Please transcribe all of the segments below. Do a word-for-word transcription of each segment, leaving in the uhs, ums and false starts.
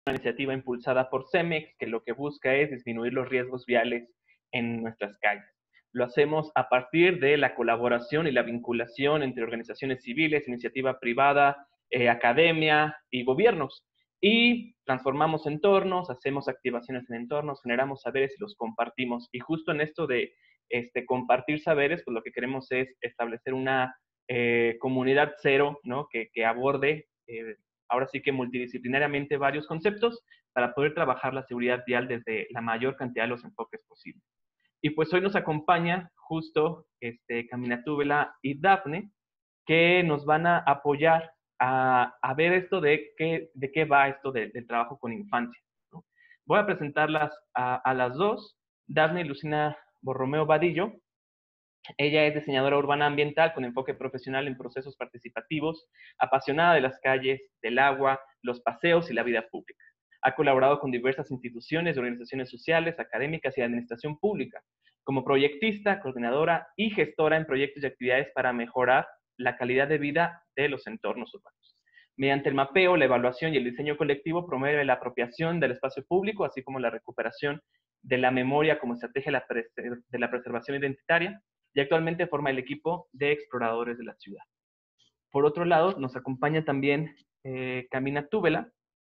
una iniciativa impulsada por CEMEX que lo que busca es disminuir los riesgos viales en nuestras calles. Lo hacemos a partir de la colaboración y la vinculación entre organizaciones civiles, iniciativa privada, eh, academia y gobiernos. Y transformamos entornos, hacemos activaciones en entornos, generamos saberes y los compartimos. Y justo en esto de este, compartir saberes, pues lo que queremos es establecer una eh, comunidad cero, ¿no? que, que aborde eh, ahora sí que multidisciplinariamente varios conceptos para poder trabajar la seguridad vial desde la mayor cantidad de los enfoques posibles. Y pues hoy nos acompaña justo este, Caminatúbela y Dafne, que nos van a apoyar a, a ver esto de qué, de qué va esto de, del trabajo con infancia, ¿no? Voy a presentarlas a, a las dos. Dafne Lucina Borromeo Vadillo. Ella es diseñadora urbana ambiental con enfoque profesional en procesos participativos, apasionada de las calles, del agua, los paseos y la vida pública. Ha colaborado con diversas instituciones y organizaciones sociales, académicas y de administración pública, como proyectista, coordinadora y gestora en proyectos y actividades para mejorar la calidad de vida de los entornos urbanos. Mediante el mapeo, la evaluación y el diseño colectivo promueve la apropiación del espacio público, así como la recuperación de la memoria como estrategia de la preservación identitaria, y actualmente forma el equipo de exploradores de la ciudad. Por otro lado, nos acompaña también eh, Caminatúbela.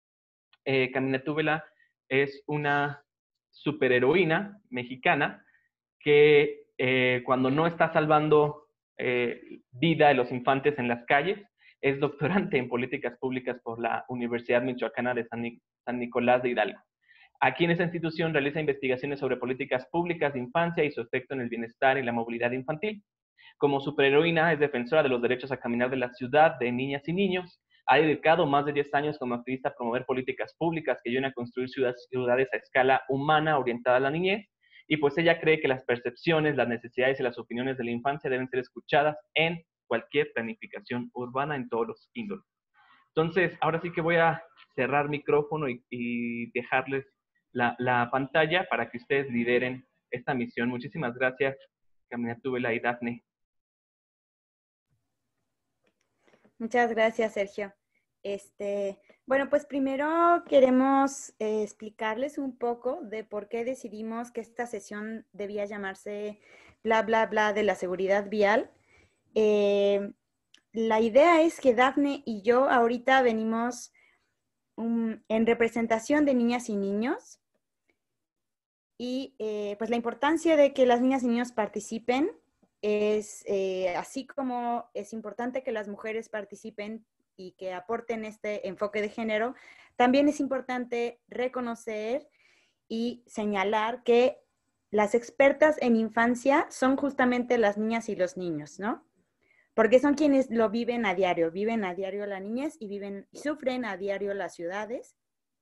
Eh, Caminatúbela es una superheroína mexicana que eh, cuando no está salvando eh, vida de los infantes en las calles, es doctorante en políticas públicas por la Universidad Michoacana de San, Nic San Nicolás de Hidalgo. Aquí en esta institución realiza investigaciones sobre políticas públicas de infancia y su efecto en el bienestar y la movilidad infantil. Como superheroína es defensora de los derechos a caminar de la ciudad de niñas y niños. Ha dedicado más de diez años como activista a promover políticas públicas que ayuden a construir ciudades, ciudades a escala humana orientada a la niñez. Y pues ella cree que las percepciones, las necesidades y las opiniones de la infancia deben ser escuchadas en cualquier planificación urbana en todos los índoles. Entonces, ahora sí que voy a cerrar micrófono y, y dejarles la, la pantalla para que ustedes lideren esta misión. Muchísimas gracias, Caminatúbela y Dafne. Muchas gracias, Sergio. Este, bueno, pues primero queremos eh, explicarles un poco de por qué decidimos que esta sesión debía llamarse bla, bla, bla de la seguridad vial. Eh, la idea es que Dafne y yo ahorita venimos um, en representación de niñas y niños y eh, pues la importancia de que las niñas y niños participen es eh, así como es importante que las mujeres participen y que aporten este enfoque de género, también es importante reconocer y señalar que las expertas en infancia son justamente las niñas y los niños, ¿no? Porque son quienes lo viven a diario, viven a diario la niñez y viven, sufren a diario las ciudades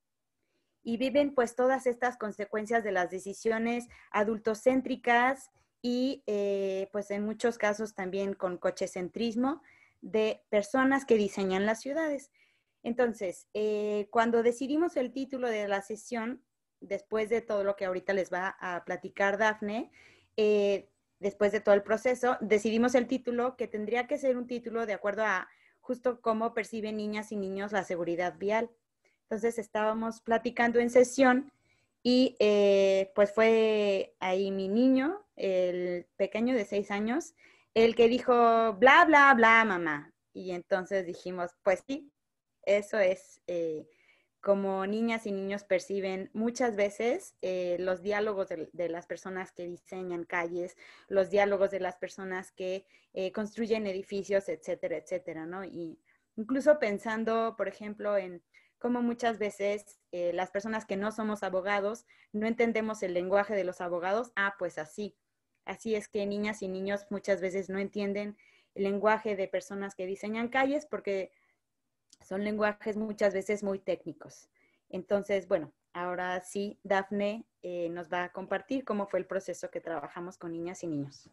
y viven pues todas estas consecuencias de las decisiones adultocéntricas y eh, pues en muchos casos también con cochecentrismo de personas que diseñan las ciudades. Entonces, eh, cuando decidimos el título de la sesión, después de todo lo que ahorita les va a platicar Dafne, eh, después de todo el proceso, decidimos el título que tendría que ser un título de acuerdo a justo cómo perciben niñas y niños la seguridad vial. Entonces estábamos platicando en sesión y eh, pues fue ahí mi niño, el pequeño de seis años, el que dijo bla, bla, bla, mamá. Y entonces dijimos, pues sí, eso es eh, como niñas y niños perciben muchas veces eh, los diálogos de, de las personas que diseñan calles, los diálogos de las personas que eh, construyen edificios, etcétera, etcétera, ¿no? Y incluso pensando, por ejemplo, en cómo muchas veces eh, las personas que no somos abogados no entendemos el lenguaje de los abogados. Ah, pues así. Así es que niñas y niños muchas veces no entienden el lenguaje de personas que diseñan calles porque son lenguajes muchas veces muy técnicos. Entonces, bueno, ahora sí, Dafne eh, nos va a compartir cómo fue el proceso que trabajamos con niñas y niños.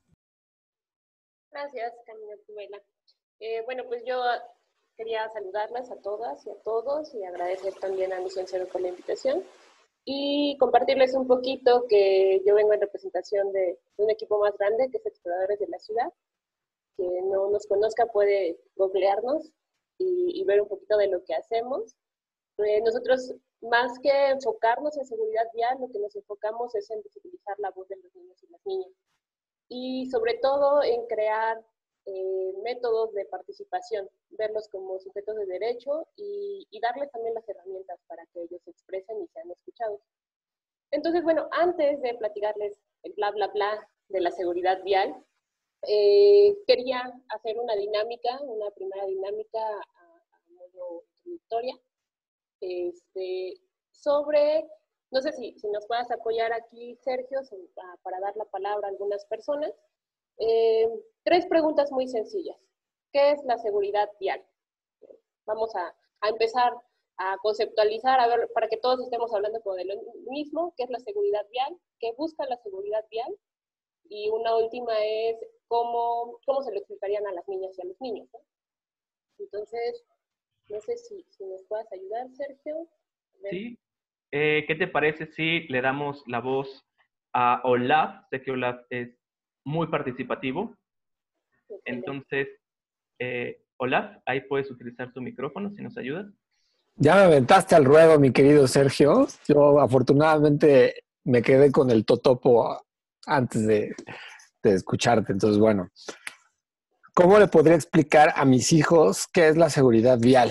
Gracias, Caminatúbela. Eh, bueno, pues yo quería saludarlas a todas y a todos y agradecer también a Misión Cero por la invitación y compartirles un poquito que yo vengo en representación de, de un equipo más grande que es Exploradores de la Ciudad. Que no nos conozca puede googlearnos y, y ver un poquito de lo que hacemos. Eh, nosotros más que enfocarnos en seguridad vial, lo que nos enfocamos es en visibilizar la voz de los niños y las niñas. Y sobre todo en crear eh, métodos de participación, verlos como sujetos de derecho y, y darles también las herramientas para que ellos se expresen y sean escuchados. Entonces, bueno, antes de platicarles el bla, bla, bla de la seguridad vial, eh, quería hacer una dinámica, una primera dinámica a, a modo introductoria, este, sobre, no sé si, si nos puedas apoyar aquí, Sergio, para dar la palabra a algunas personas. Eh, tres preguntas muy sencillas. ¿Qué es la seguridad vial? Vamos a, a empezar a conceptualizar, a ver, para que todos estemos hablando como de lo mismo, ¿qué es la seguridad vial? ¿Qué busca la seguridad vial? Y una última es cómo, cómo se lo explicarían a las niñas y a los niños, ¿no? Entonces, no sé si, si nos puedas ayudar, Sergio. Sí. Eh, ¿Qué te parece si le damos la voz a Olaf? Sé que Olaf es muy participativo. Excelente. Entonces, eh, Olaf, ahí puedes utilizar tu micrófono si nos ayudas. Ya me aventaste al ruedo, mi querido Sergio. Yo afortunadamente me quedé con el totopo antes de, de escucharte. Entonces, bueno, ¿cómo le podría explicar a mis hijos qué es la seguridad vial?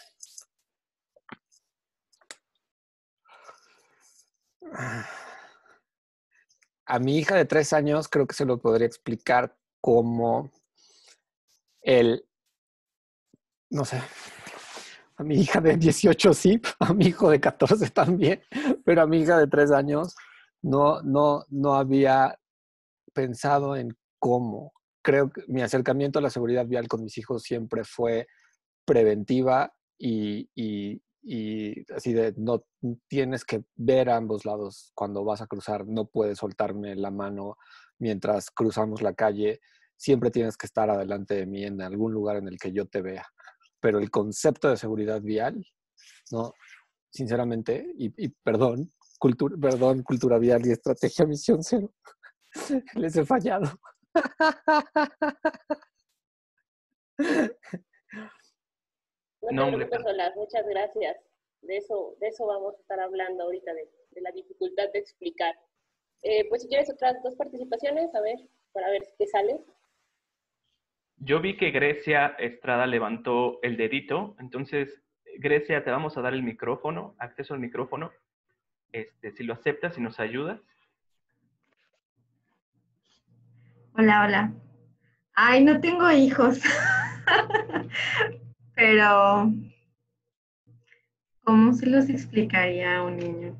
A mi hija de tres años creo que se lo podría explicar como el, no sé, a mi hija de dieciocho sí, a mi hijo de catorce también, pero a mi hija de tres años no, no, no había pensado en cómo. Creo que mi acercamiento a la seguridad vial con mis hijos siempre fue preventiva y, y, y así de no tienes que ver a ambos lados cuando vas a cruzar, no puedes soltarme la mano mientras cruzamos la calle, siempre tienes que estar adelante de mí en algún lugar en el que yo te vea. Pero el concepto de seguridad vial, no, sinceramente, y, y perdón, cultura, perdón, cultura vial y estrategia misión cero, les he fallado. No te preocupes, Olaf, muchas gracias. De eso, de eso vamos a estar hablando ahorita, de, de la dificultad de explicar. Eh, pues si quieres otras dos participaciones, a ver, para ver qué sale. Yo vi que Grecia Estrada levantó el dedito, entonces, Grecia, te vamos a dar el micrófono, acceso al micrófono. Este, si lo aceptas, si nos ayudas. Hola, hola. Ay, no tengo hijos. Pero, ¿cómo se los explicaría a un niño?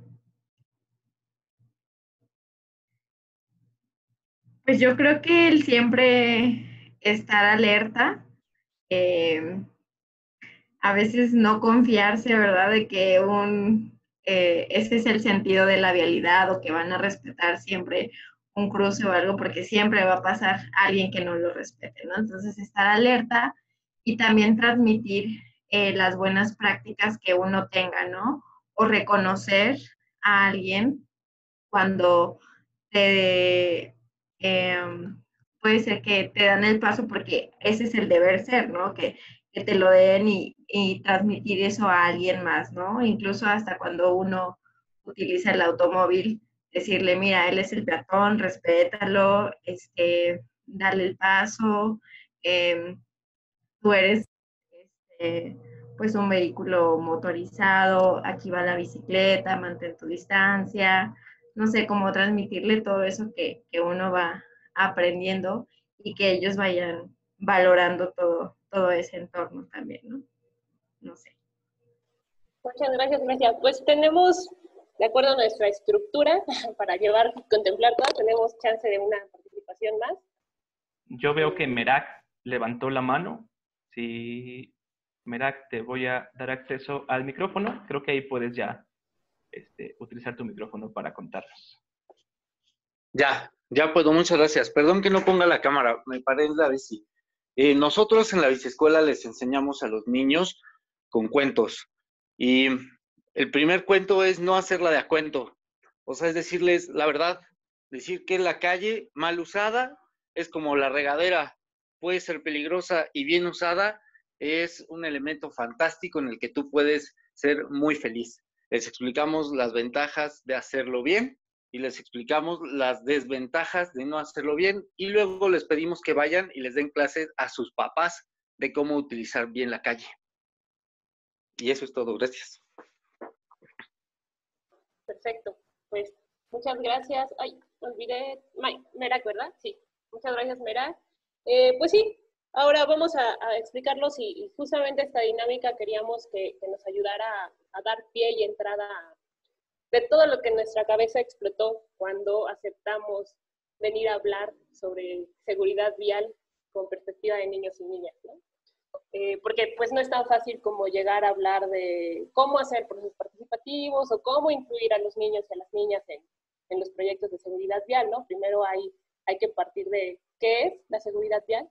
Pues yo creo que el siempre estar alerta, eh, a veces no confiarse, ¿verdad? De que un, eh, ese es el sentido de la vialidad o que van a respetar siempre un cruce o algo, porque siempre va a pasar alguien que no lo respete, ¿no? Entonces, estar alerta y también transmitir eh, las buenas prácticas que uno tenga, ¿no? O reconocer a alguien cuando te, eh, puede ser que te dan el paso porque ese es el deber ser, ¿no? Que, que te lo den y, y transmitir eso a alguien más, ¿no? Incluso hasta cuando uno utiliza el automóvil, decirle, mira, él es el peatón, respétalo, este, dale el paso, eh, tú eres este, pues un vehículo motorizado, aquí va la bicicleta, mantén tu distancia, no sé cómo transmitirle todo eso que, que uno va aprendiendo y que ellos vayan valorando todo, todo ese entorno también, ¿no? No sé. Muchas gracias, Gracia. Pues tenemos, de acuerdo a nuestra estructura, para llevar, contemplar todo, tenemos chance de una participación más. Yo veo que Merak levantó la mano. Si, Merak, te voy a dar acceso al micrófono. Creo que ahí puedes ya este, utilizar tu micrófono para contarnos. Ya, ya puedo, muchas gracias. Perdón que no ponga la cámara, me paré en la bici. Eh, nosotros en la biciescuela les enseñamos a los niños con cuentos. Y el primer cuento es no hacerla de a cuento. O sea, es decirles la verdad, decir que la calle mal usada es como la regadera, puede ser peligrosa y bien usada es un elemento fantástico en el que tú puedes ser muy feliz. Les explicamos las ventajas de hacerlo bien y les explicamos las desventajas de no hacerlo bien y luego les pedimos que vayan y les den clases a sus papás de cómo utilizar bien la calle. Y eso es todo. Gracias. Perfecto. Pues muchas gracias. Ay, olvidé. Merak, ¿verdad? Sí. Muchas gracias, Merak. Eh, pues sí, ahora vamos a, a explicarlos y, y justamente esta dinámica queríamos que, que nos ayudara a, a dar pie y entrada a, de todo lo que en nuestra cabeza explotó cuando aceptamos venir a hablar sobre seguridad vial con perspectiva de niños y niñas, ¿no? Eh, porque pues no es tan fácil como llegar a hablar de cómo hacer procesos participativos o cómo incluir a los niños y a las niñas en, en los proyectos de seguridad vial, ¿no? Primero hay, hay que partir de qué es la seguridad vial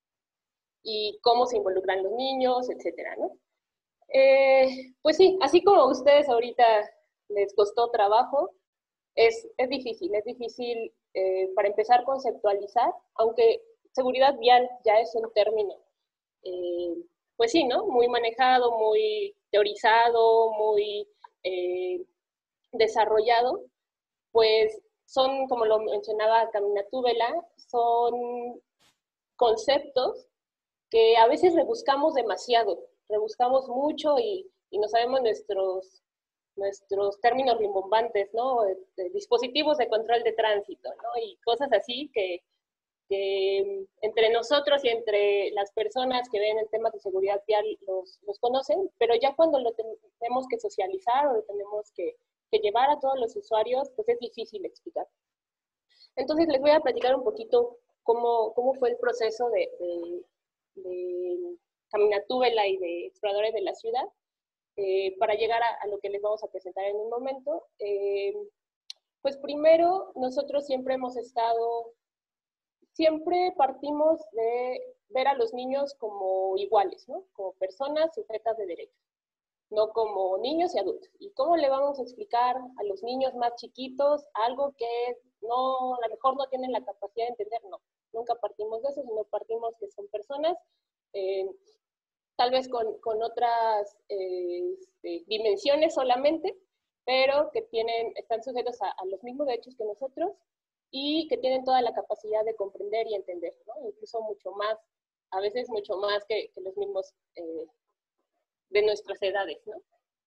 y cómo se involucran los niños, etcétera, ¿no? Eh, pues sí, así como a ustedes ahorita les costó trabajo, es, es difícil, es difícil eh, para empezar a conceptualizar, aunque seguridad vial ya es un término Eh, pues sí, ¿no? Muy manejado, muy teorizado, muy eh, desarrollado, pues son, como lo mencionaba Caminatu Vela, son conceptos que a veces rebuscamos demasiado, rebuscamos mucho y, y no sabemos nuestros, nuestros términos rimbombantes, ¿no? De, de dispositivos de control de tránsito, ¿no? Y cosas así que que entre nosotros y entre las personas que ven el tema de seguridad vial los, los conocen, pero ya cuando lo tenemos que socializar o lo tenemos que, que llevar a todos los usuarios, pues es difícil explicar. Entonces les voy a platicar un poquito cómo, cómo fue el proceso de, de, de Caminatu Vela y de Exploradores de la Ciudad, eh, para llegar a, a lo que les vamos a presentar en un momento. Eh, pues primero, nosotros siempre hemos estado Siempre partimos de ver a los niños como iguales, ¿no? Como personas sujetas de derechos, no como niños y adultos. ¿Y cómo le vamos a explicar a los niños más chiquitos algo que no, a lo mejor no tienen la capacidad de entender? No, nunca partimos de eso, sino partimos que son personas, eh, tal vez con, con otras eh, este, dimensiones solamente, pero que tienen, están sujetos a, a los mismos derechos que nosotros, y que tienen toda la capacidad de comprender y entender, ¿no? Incluso mucho más, a veces mucho más que, que los mismos eh, de nuestras edades, ¿no?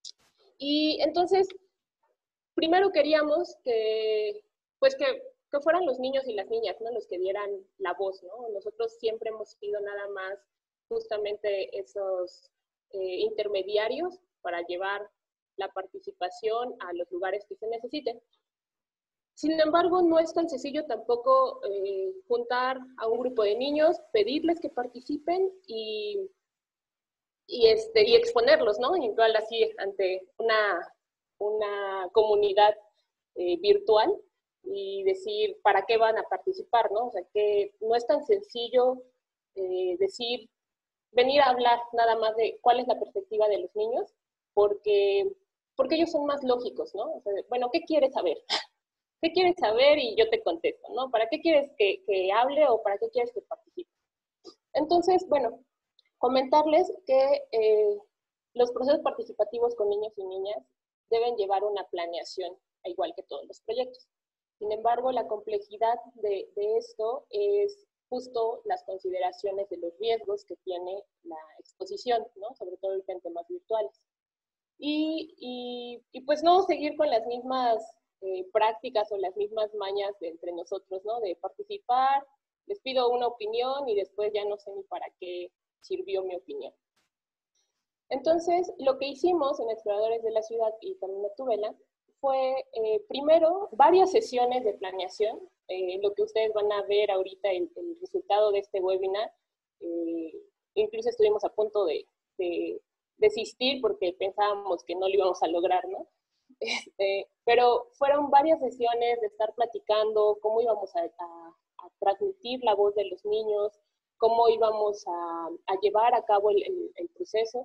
Y entonces, primero queríamos que, pues que, que fueran los niños y las niñas, ¿no? Los que dieran la voz, ¿no? Nosotros siempre hemos sido nada más justamente esos eh, intermediarios para llevar la participación a los lugares que se necesiten. Sin embargo, no es tan sencillo tampoco eh, juntar a un grupo de niños, pedirles que participen y, y, este, y exponerlos, ¿no? Igual así ante una, una comunidad eh, virtual y decir para qué van a participar, ¿no? O sea, que no es tan sencillo eh, decir, venir a hablar nada más de cuál es la perspectiva de los niños, porque, porque ellos son más lógicos, ¿no? O sea, bueno, ¿qué quieres saber? ¿Qué quieres saber? Y yo te contesto, ¿no? ¿Para qué quieres que, que hable o para qué quieres que participe? Entonces, bueno, comentarles que eh, los procesos participativos con niños y niñas deben llevar una planeación, igual que todos los proyectos. Sin embargo, la complejidad de, de esto es justo las consideraciones de los riesgos que tiene la exposición, ¿no? Sobre todo en temas virtuales. Y, y, y pues no seguir con las mismas Eh, prácticas o las mismas mañas de entre nosotros, ¿no? De participar, les pido una opinión y después ya no sé ni para qué sirvió mi opinión. Entonces, lo que hicimos en Exploradores de la Ciudad y Caminatu Vela fue, eh, primero, varias sesiones de planeación, eh, lo que ustedes van a ver ahorita, el, el resultado de este webinar. Eh, incluso estuvimos a punto de, de desistir porque pensábamos que no lo íbamos a lograr, ¿no? Este, pero fueron varias sesiones de estar platicando cómo íbamos a, a, a transmitir la voz de los niños, cómo íbamos a, a llevar a cabo el, el, el proceso.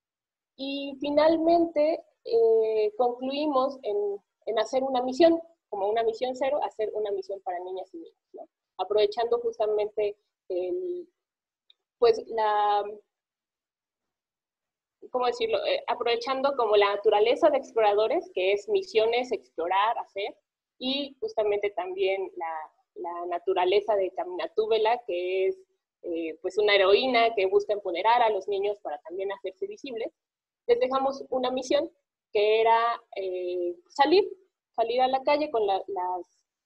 Y finalmente eh, concluimos en, en hacer una misión, como una misión cero, hacer una misión para niñas y niños, ¿no? Aprovechando justamente el, pues la... ¿cómo decirlo? Eh, aprovechando como la naturaleza de exploradores, que es misiones, explorar, hacer, y justamente también la, la naturaleza de Caminatúbela, que es eh, pues una heroína que busca empoderar a los niños para también hacerse visibles. Les dejamos una misión que era eh, salir, salir a la calle con la, las,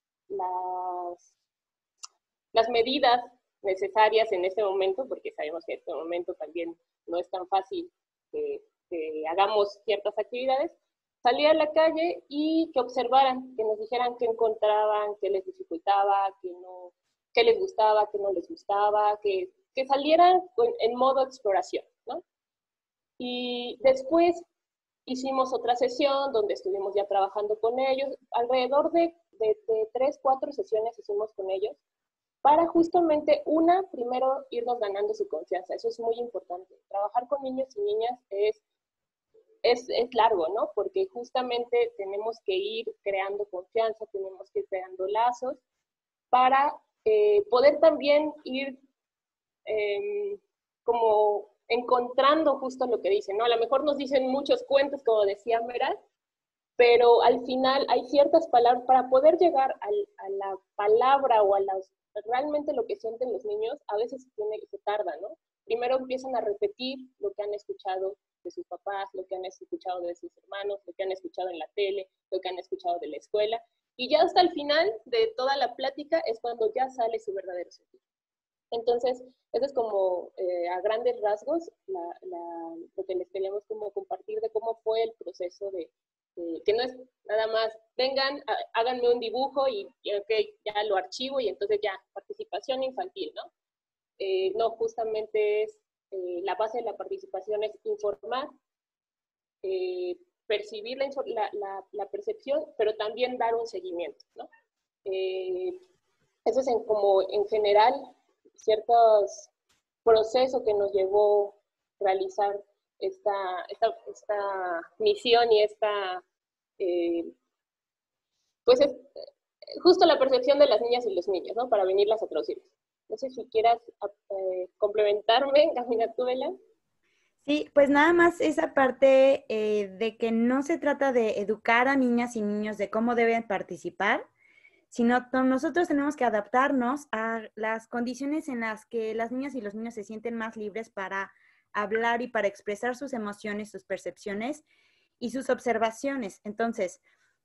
las, las medidas necesarias en este momento, porque sabemos que en este momento también no es tan fácil que, que hagamos ciertas actividades, salir a la calle y que observaran, que nos dijeran qué encontraban, qué les dificultaba, qué, no, qué les gustaba, qué no les gustaba, que, que salieran en modo exploración, ¿no? Y después hicimos otra sesión donde estuvimos ya trabajando con ellos, alrededor de, de, de tres, cuatro sesiones hicimos con ellos, para justamente, una, primero irnos ganando su confianza. Eso es muy importante. Trabajar con niños y niñas es, es, es largo, ¿no? Porque justamente tenemos que ir creando confianza, tenemos que ir creando lazos para eh, poder también ir eh, como encontrando justo lo que dicen, ¿no? A lo mejor nos dicen muchos cuentos, como decía Meral, pero al final hay ciertas palabras, para poder llegar al, a la palabra o a las, realmente lo que sienten los niños, a veces tiene, se tarda, ¿no? Primero empiezan a repetir lo que han escuchado de sus papás, lo que han escuchado de sus hermanos, lo que han escuchado en la tele, lo que han escuchado de la escuela, y ya hasta el final de toda la plática es cuando ya sale su verdadero sentido. Entonces, eso es como eh, a grandes rasgos la, la, lo que les queríamos como compartir de cómo fue el proceso de, de que no es nada más, vengan, a, háganme un dibujo y, y okay, ya lo archivo y entonces ya, participación infantil, ¿no? Eh, no, justamente es, eh, la base de la participación es informar, eh, percibir la, la, la, la percepción, pero también dar un seguimiento, ¿no? Eh, eso es en, como en general ciertos procesos que nos llevó a realizar esta, esta, esta misión y esta, eh, pues es justo la percepción de las niñas y los niños, ¿no? Para venirlas a traducir. No sé si quieras eh, complementarme, Caminatúbela. Sí, pues nada más esa parte eh, de que no se trata de educar a niñas y niños de cómo deben participar, sino nosotros tenemos que adaptarnos a las condiciones en las que las niñas y los niños se sienten más libres para hablar y para expresar sus emociones, sus percepciones y sus observaciones. Entonces,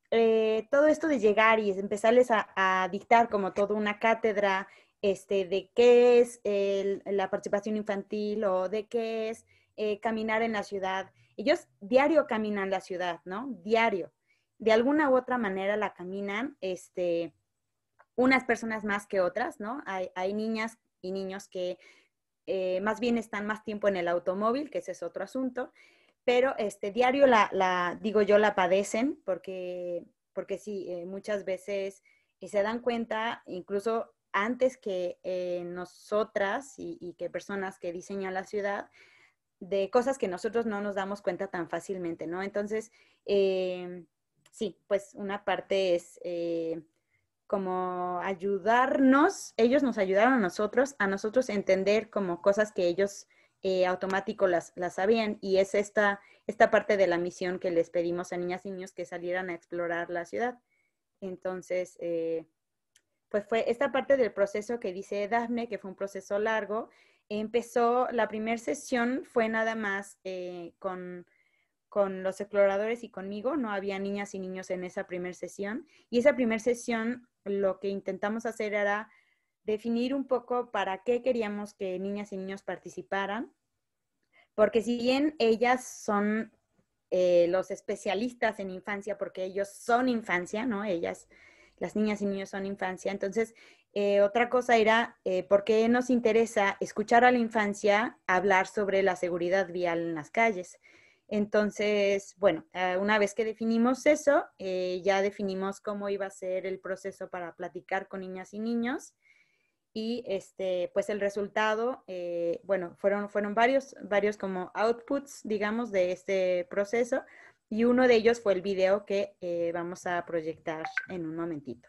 eh, todo esto de llegar y empezarles a, a dictar como toda una cátedra este, de qué es el, la participación infantil o de qué es eh, caminar en la ciudad. Ellos diario caminan la ciudad, ¿no? Diario. De alguna u otra manera la caminan, este, unas personas más que otras, ¿no? Hay, hay niñas y niños que eh, más bien están más tiempo en el automóvil, que ese es otro asunto, pero este, diario la, la digo yo, la padecen porque, porque sí, eh, muchas veces eh, se dan cuenta, incluso antes que eh, nosotras y, y que personas que diseñan la ciudad, de cosas que nosotros no nos damos cuenta tan fácilmente, ¿no? Entonces, eh, sí, pues una parte es eh, como ayudarnos, ellos nos ayudaron a nosotros, a nosotros entender como cosas que ellos eh, automático las, las sabían, y es esta, esta parte de la misión que les pedimos a niñas y niños que salieran a explorar la ciudad. Entonces, eh, pues fue esta parte del proceso que dice Dafne, que fue un proceso largo. Empezó, la primera sesión fue nada más eh, con, con los exploradores y conmigo, no había niñas y niños en esa primera sesión. Y esa primera sesión lo que intentamos hacer era definir un poco para qué queríamos que niñas y niños participaran, porque si bien ellas son eh, los especialistas en infancia, porque ellos son infancia, ¿no? Ellas, las niñas y niños son infancia. Entonces, eh, otra cosa era, eh, ¿por qué nos interesa escuchar a la infancia hablar sobre la seguridad vial en las calles? Entonces, bueno, uh, una vez que definimos eso, eh, ya definimos cómo iba a ser el proceso para platicar con niñas y niños. Y este, pues el resultado, eh, bueno, fueron, fueron varios, varios como outputs, digamos, de este proceso. Y uno de ellos fue el video que eh, vamos a proyectar en un momentito.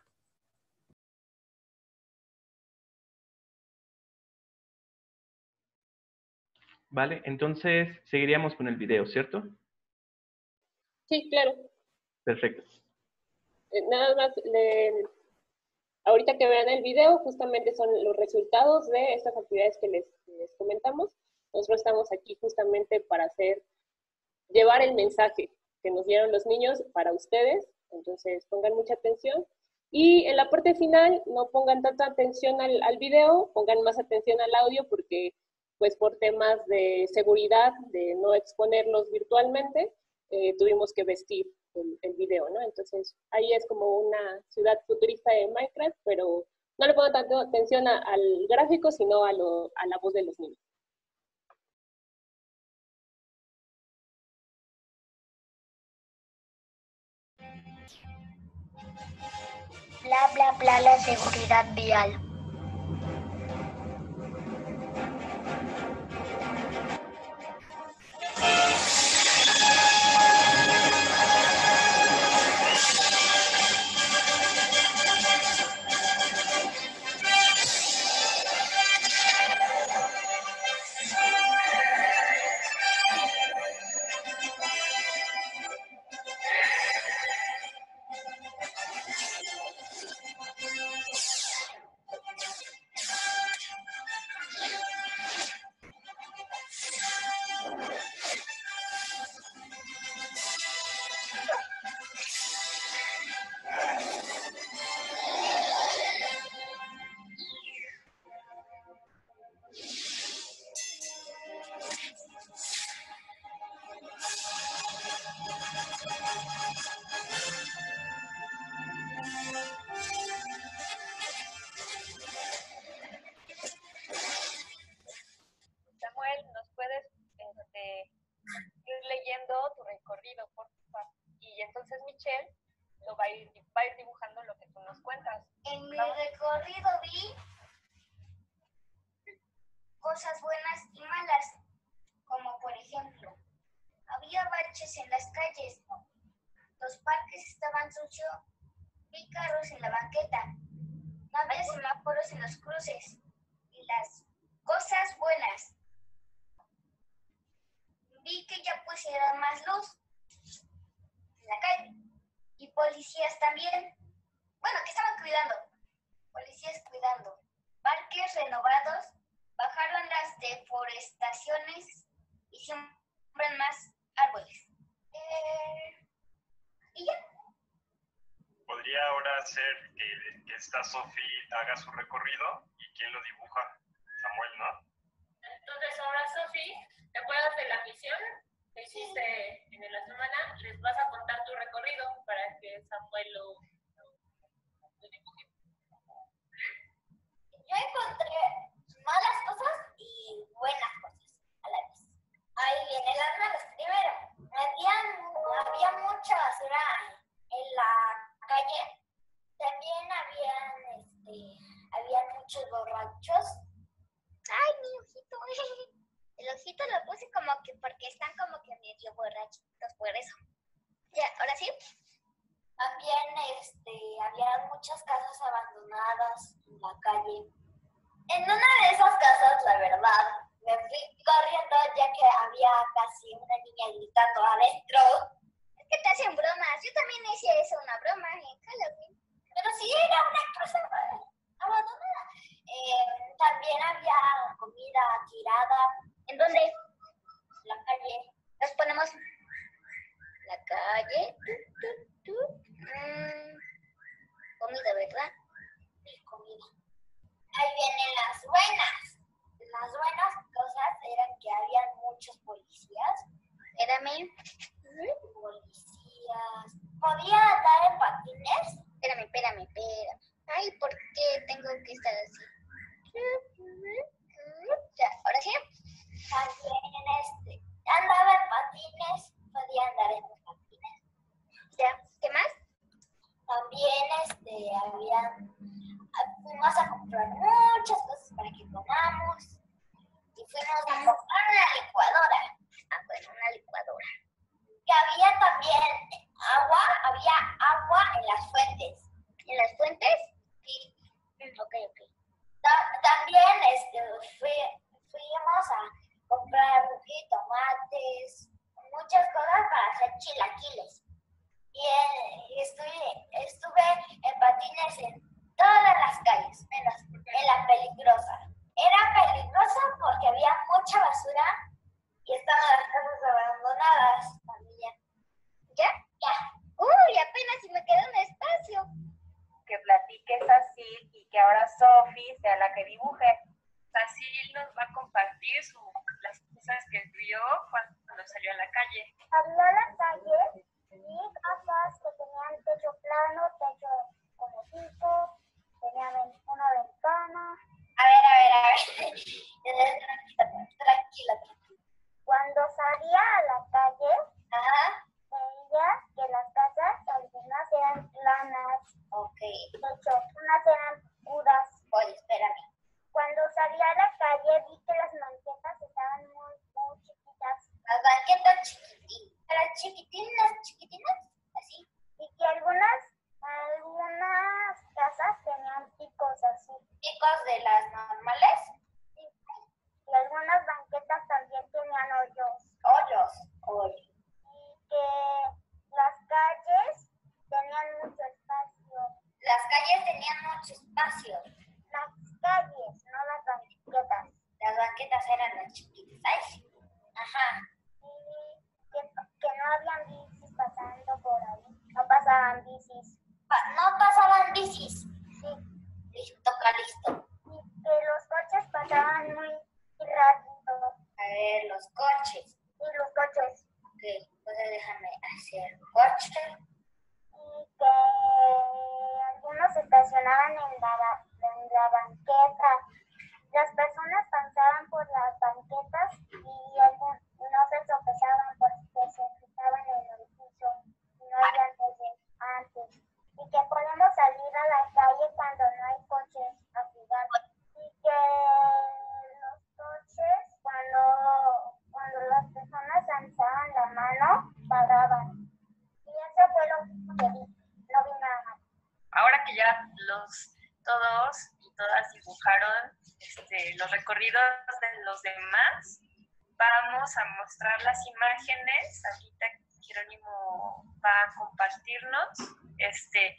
Vale, entonces seguiríamos con el video, ¿cierto? Sí, claro. Perfecto. Eh, Nada más, le- ahorita que vean el video, justamente son los resultados de estas actividades que les, les comentamos. Nosotros estamos aquí justamente para hacer, llevar el mensaje que nos dieron los niños para ustedes. Entonces pongan mucha atención. Y en la parte final no pongan tanta atención al, al video, pongan más atención al audio porque pues por temas de seguridad, de no exponerlos virtualmente, eh, tuvimos que vestir el, el video, ¿no? Entonces ahí es como una ciudad futurista de Minecraft, pero no le pongan tanto atención a, al gráfico, sino a, lo, a la voz de los niños. Bla, bla, bla, la seguridad vial. Samuel, ¿nos puedes este, ir leyendo tu recorrido, por favor? Y entonces Michelle lo va a, ir, va a ir dibujando lo que tú nos cuentas. En mi ¿Vamos? recorrido vi cosas buenas y malas, como por ejemplo, había baches en las calles, los parques estaban sucios, vi carros en la banqueta, no había semáforos en los cruces, y las cosas buenas. Vi que ya pusieron más luz en la calle, y policías también, bueno, que estaban cuidando, policías cuidando, parques renovados, bajaron las deforestaciones y siembran más árboles. Eh, y ya. Podría ahora ser que, que esta Sofi haga su recorrido y quién lo dibuja, Samuel, ¿no? Entonces ahora, Sofi, ¿te acuerdas de la misión que hiciste en la semana? Les vas a contar tu recorrido para que Samuel lo, lo, lo dibuje. Yo encontré malas cosas y buenas cosas a la vez. Ahí vienen las malas. Primero, había, había mucha basura en la calle. También habían, este, habían muchos borrachos. Ay, mi ojito. El ojito lo puse como que porque están como que medio borrachitos por eso. Ya, ahora sí. También este, había muchas casas abandonadas en la calle. En una de esas casas, la verdad, me fui corriendo ya que había casi una niña gritando adentro. Es que te hacen bromas. Yo también hice eso, una broma en Halloween. Pero sí era una casa abandonada. Eh, también había comida tirada. ¿En dónde? En la calle. Nos ponemos la calle. Tu, tu, tu. Mm, comida, ¿verdad? Sí, comida. Ahí vienen las buenas. Las buenas cosas eran que había muchos policías. Espérame. Policías. ¿Podía andar en patines? Espérame, espérame, espérame. Ay, ¿por qué tengo que estar así? Ya, ahora sí. También este, andaba en patines. Podía andar en los patines. Ya, ¿qué más? También este, había, fuimos a comprar muchas cosas para que comamos y fuimos a comprar una licuadora. Ah, bueno, una licuadora. Que había también agua, había agua en las fuentes. ¿En las fuentes? Sí. Ok, ok. Ta también este, fui, fuimos a comprar avise a la que dibuje. Así nos va a compartir su, las cosas que vio cuando salió a la calle. Salió a la calle y casas que tenían techo plano, techo como piso, tenían una ventana. A ver, a ver, a ver. Tranquila, tranquila. Cuando salía a la calle, ajá, veía que las casas, algunas eran planas. Ok. De hecho, unas eran puras. Oye, espérame. Cuando salía a la calle vi que las banquetas estaban muy, muy chiquitas. Las banquetas chiquitinas. ¿Eran chiquitinas, chiquitinas? Así. Y que algunas, algunas casas tenían picos así. ¿Picos de las normales? Sí. Y algunas banquetas también tenían hoyos. ¿Hoyos? Hoyos. Y que las calles tenían mucho espacio. Las calles tenían mucho espacio. Las calles, no las banquetas. Las banquetas eran las chiquitas. ¿Sabes? Ajá. Y que, que no habían bicis pasando por ahí. No pasaban bicis. Pa- no pasaban bicis. Sí. Listo, listo. Y que los coches pasaban muy rápido. A ver, los coches. Sí, los coches. Ok, entonces déjame hacer coche. Y que algunos se estacionaban en la, en la banqueta. Las personas pasaban por las banquetas y algún, no se tropezaban porque se fijaban en el piso. No había leyes antes. Y que podemos salir a la calle cuando no hay coches a jugar. Y que los coches, cuando, cuando las personas alzaban la mano, paraban. Y eso fue lo que vi. No vi nada más. Ahora que ya los todos y todas dibujaron este, los recorridos de los demás, vamos a mostrar las imágenes. Ahorita Jerónimo va a compartirnos este,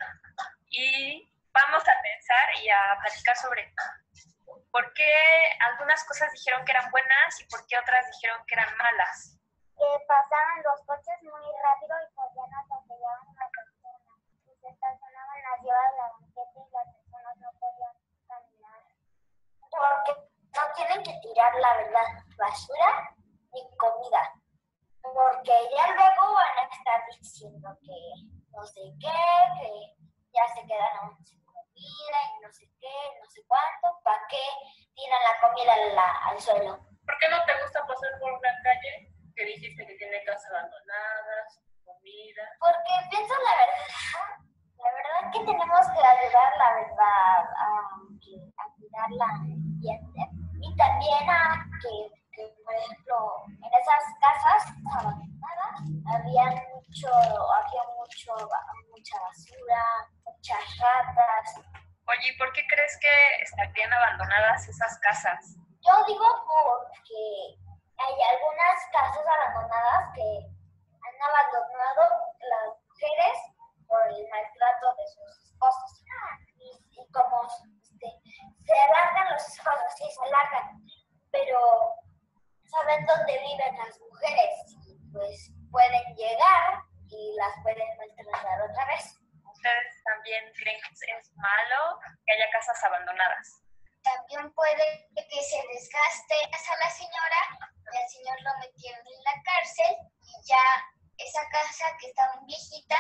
y vamos a pensar y a platicar sobre por qué algunas cosas dijeron que eran buenas y por qué otras dijeron que eran malas. Que pasaban los coches muy rápido y podían atropellar a una persona. Y se estacionaban arriba de la banqueta y las personas no podían caminar. Porque no tienen que tirar, la verdad, basura ni comida. Porque ya luego van a estar diciendo que no sé qué, que ya se quedaron sin comida y no sé qué, no sé cuánto. ¿Para qué tiran la comida a la, al suelo? ¿Por qué no te gusta pasar por una calle que dijiste que tiene casas abandonadas, comida? Porque pienso la verdad, la verdad que tenemos que ayudar, la verdad, a, a cuidar la ambiente. Y también a que, que, por ejemplo, en esas casas abandonadas había mucho, había mucho, mucha basura, muchas ratas. Oye, ¿y por qué crees que estarían abandonadas esas casas? Yo digo porque hay algunas casas abandonadas que han abandonado las mujeres por el maltrato de sus esposos. Y, y como este, se alargan los esposos, sí, se alargan, pero saben dónde viven las mujeres y pues pueden llegar y las pueden maltratar otra vez. ¿Ustedes también creen que es malo que haya casas abandonadas? También puede que se desgaste a la señora, y al señor lo metieron en la cárcel y ya esa casa que está muy viejita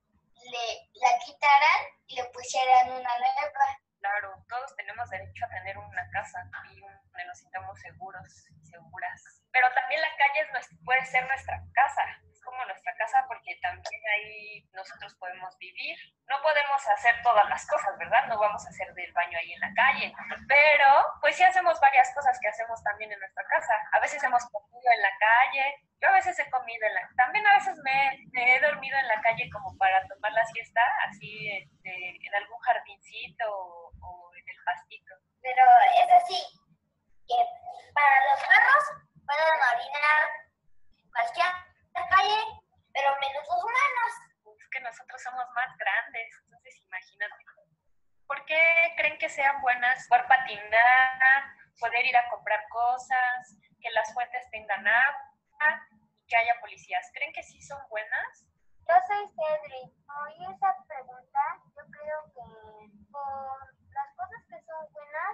le la quitaran y le pusieran una nueva. Claro, todos tenemos derecho a tener una casa y donde nos sintamos seguros y seguras. Pero también la calle es nuestra, puede ser nuestra casa. Es como nuestra casa porque también ahí nosotros podemos vivir. No podemos hacer todas las cosas, ¿verdad? No vamos a hacer del baño ahí en la calle. Pero pues sí hacemos varias cosas que hacemos también en nuestra casa. A veces hemos comido en la calle. Yo a veces he comido en la... También a veces me, me he dormido en la calle como para tomar la siesta, así este, en algún jardincito o, o en el pastito. Pero es así, que para los perros pueden orinar en cualquier calle, pero menos los humanos. Es que nosotros somos más grandes, entonces imagínate. ¿Por qué creen que sean buenas? Poder patinar, poder ir a comprar cosas, que las fuentes tengan agua y que haya policías. ¿Creen que sí son buenas? Yo soy Cedric. Oí esa pregunta, yo creo que por las cosas que son buenas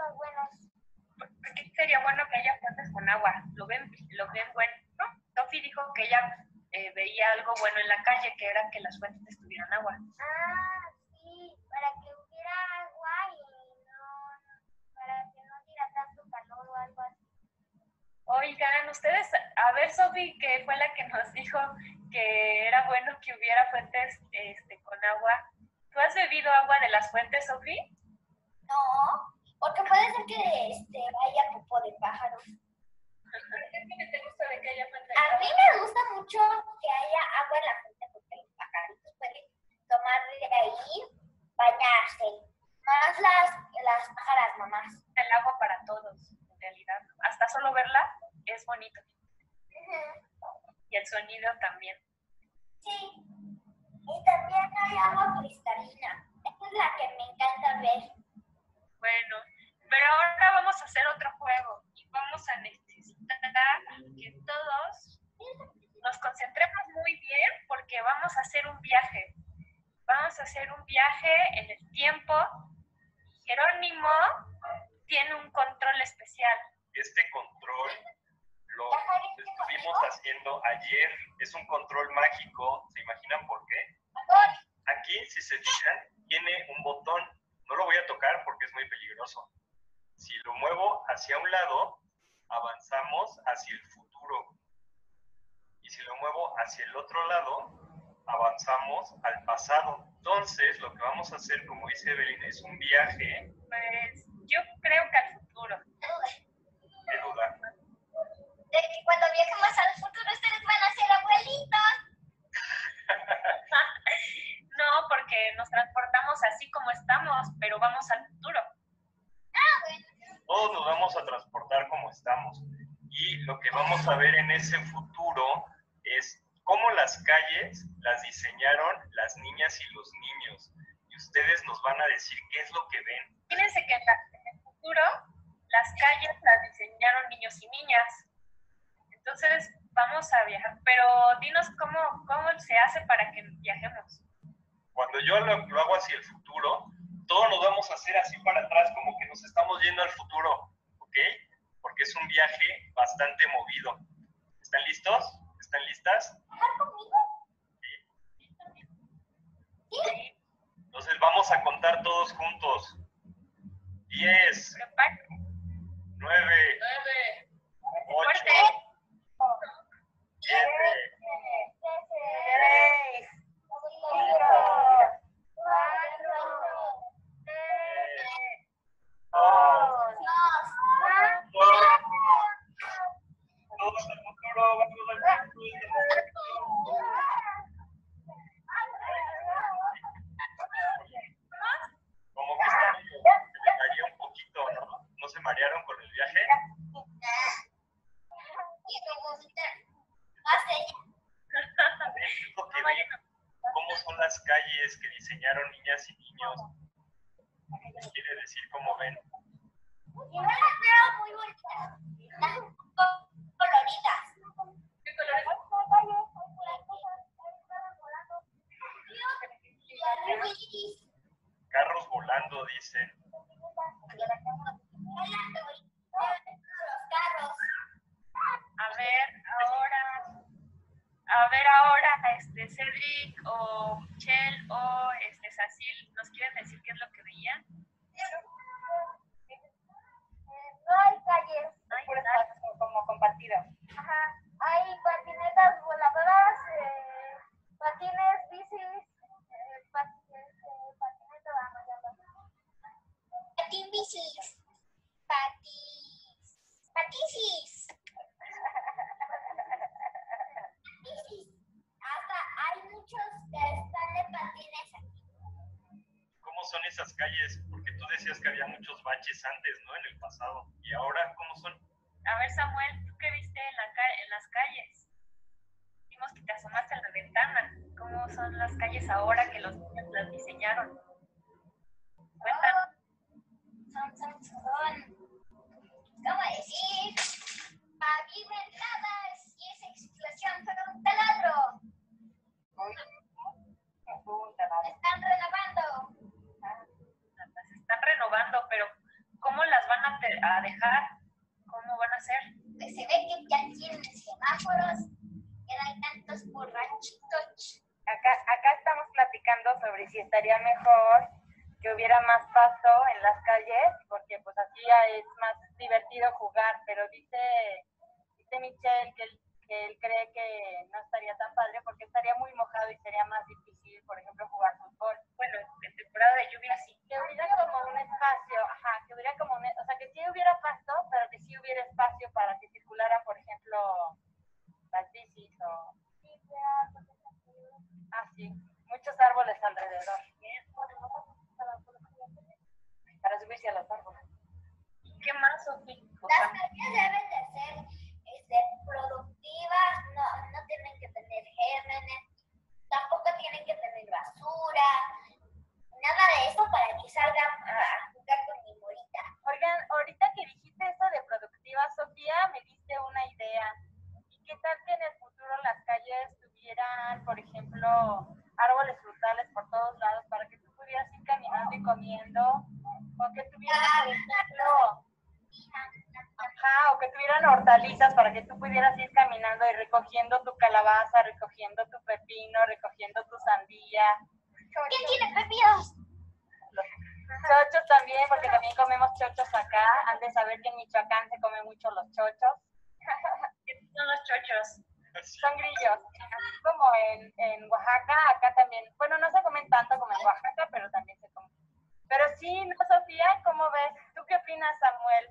son buenos? ¿Por qué sería bueno que haya fuentes con agua? Lo ven, lo ven bueno, ¿no? Sofi dijo que ella eh, veía algo bueno en la calle, que era que las fuentes tuvieran agua. Ah, sí, para que hubiera agua y no, para que no diera tanto calor o algo así. Oigan, ustedes, a ver, Sofi, que fue la que nos dijo que era bueno que hubiera fuentes este, con agua. ¿Tú has bebido agua de las fuentes, Sofi? No, porque puede ser que este, haya popó de pájaro. ¿Qué te gusta de que haya fuentes? A mí me gusta mucho que haya agua en la fuente porque los pajaritos pueden tomar de ahí, bañarse. Más las, las pájaras mamás. El agua para todos, en realidad. Hasta solo verla es bonito. Uh-huh. Y el sonido también. Sí. Y también hay agua cristalina. Esa es la que me encanta ver. Bueno, pero ahora vamos a hacer otro juego y vamos a necesitar que todos nos concentremos muy bien porque vamos a hacer un viaje. Vamos a hacer un viaje en el tiempo. Jerónimo tiene un control especial. Este control lo estuvimos haciendo ayer. Es un control mágico. ¿Se imaginan por qué? Aquí, si se fijan, tiene un botón. No lo voy a tocar porque es muy peligroso. Si lo muevo hacia un lado, avanzamos hacia el futuro. Y si lo muevo hacia el otro lado, avanzamos al pasado. Entonces, lo que vamos a hacer, como dice Evelyn, es un viaje. Pues yo creo que al futuro. ¿Qué duda? De que cuando viajemos al futuro ustedes van a ser abuelitos. No, porque nos transportamos así como estamos, pero vamos al futuro. Ah, bueno. Todos nos vamos a transportar como estamos. Y lo que vamos a ver en ese futuro es cómo las calles las diseñaron las niñas y los niños. Y ustedes nos van a decir qué es lo que ven. Fíjense que en, la, en el futuro las calles las diseñaron niños y niñas. Entonces vamos a viajar. Pero dinos cómo, cómo se hace para que viajemos. Cuando yo lo, lo hago hacia el futuro, todos nos vamos a hacer así para atrás, como que nos estamos yendo al futuro, ¿ok? Porque es un viaje bastante movido. ¿Están listos? ¿Están listas? Sí. ¿Sí? Entonces vamos a contar todos juntos. Diez, nueve, ocho, siete, Tres, cinco, cuatro, tres, dos, todos al futuro, vamos al futuro. Como que está medio, se me cayó un poquito, ¿no? ¿No se marearon con el viaje? Lo que ven, ¿cómo son las calles que diseñaron niñas y niños? ¿Qué quiere decir cómo ven? Yo las veo muy bonitas. Las coloridas. ¿Qué colores? Carros volando, dicen. Los carros. A ver, ahora, a ver ahora, este, Cedric o Michelle o este, Cecil, ¿nos quieren decir qué es lo que veían? No hay calles. Ay, nada, como compartido. Ajá. Hay patinetas voladoras, eh, patines, bicis, eh, pat, eh, patineta, vamos, ya lo- Patín, bicis. Patis. Paticis. Bicis. Hasta hay muchos que están de patines aquí. ¿Cómo son esas calles? Porque tú decías que había muchos baches antes, ¿no? En el pasado. ¿Y ahora cómo son? A ver, Samuel, ¿tú qué viste en, la ca- en las calles? Vimos que te asomaste a la ventana. ¿Cómo son las calles ahora que los niños las diseñaron? Cuéntanos. Son, son, son. ¿Cómo decir? Pavimentadas y esa explosión fue un taladro. Están renovando. Las están renovando, pero ¿cómo las van a dejar, ¿cómo van a hacer? Pues se ve que ya tienen semáforos, que no hay tantos borrachitos. Acá, acá estamos platicando sobre si estaría mejor que hubiera más pasto en las calles, porque pues así ya es más divertido jugar, pero dice, dice Michelle que él, que él cree que no estaría tan padre porque estaría muy mojado y sería más difícil, por ejemplo, jugar fútbol. Bueno, en temporada de lluvia sí. Que hubiera como un espacio, ajá, que hubiera como un, o sea, que sí hubiera pasto, pero que sí hubiera espacio para que circularan, por ejemplo, las bicis o... Ah, sí, muchos árboles alrededor. Para subirse a los árboles. ¿Qué más, Sofía? Las calles deben de ser este, productivas, no, no tienen que tener gérmenes, tampoco tienen que tener basura, nada de eso para que salgan a jugar con mi morita. Oigan, ahorita que dijiste eso de productiva, Sofía, me diste una idea. ¿Y qué tal que en el futuro las calles tuvieran, por ejemplo, árboles frutales por todos lados para que tú pudieras ir caminando y comiendo? O que tuvieran, por ejemplo, ajá, o que tuvieran hortalizas para que tú pudieras ir caminando y recogiendo tu calabaza, recogiendo tu pepino, recogiendo tu sandía. ¿Quién tiene pepinos? Los chochos también, porque también comemos chochos acá. Han de saber que en Michoacán se come mucho los chochos. ¿Qué son los chochos? Son grillos. Así como en, en Oaxaca, acá también. Bueno, no se comen tanto como en Oaxaca, pero también se comen. Pero sí, ¿no, Sofía? ¿Cómo ves? ¿Tú qué opinas, Samuel?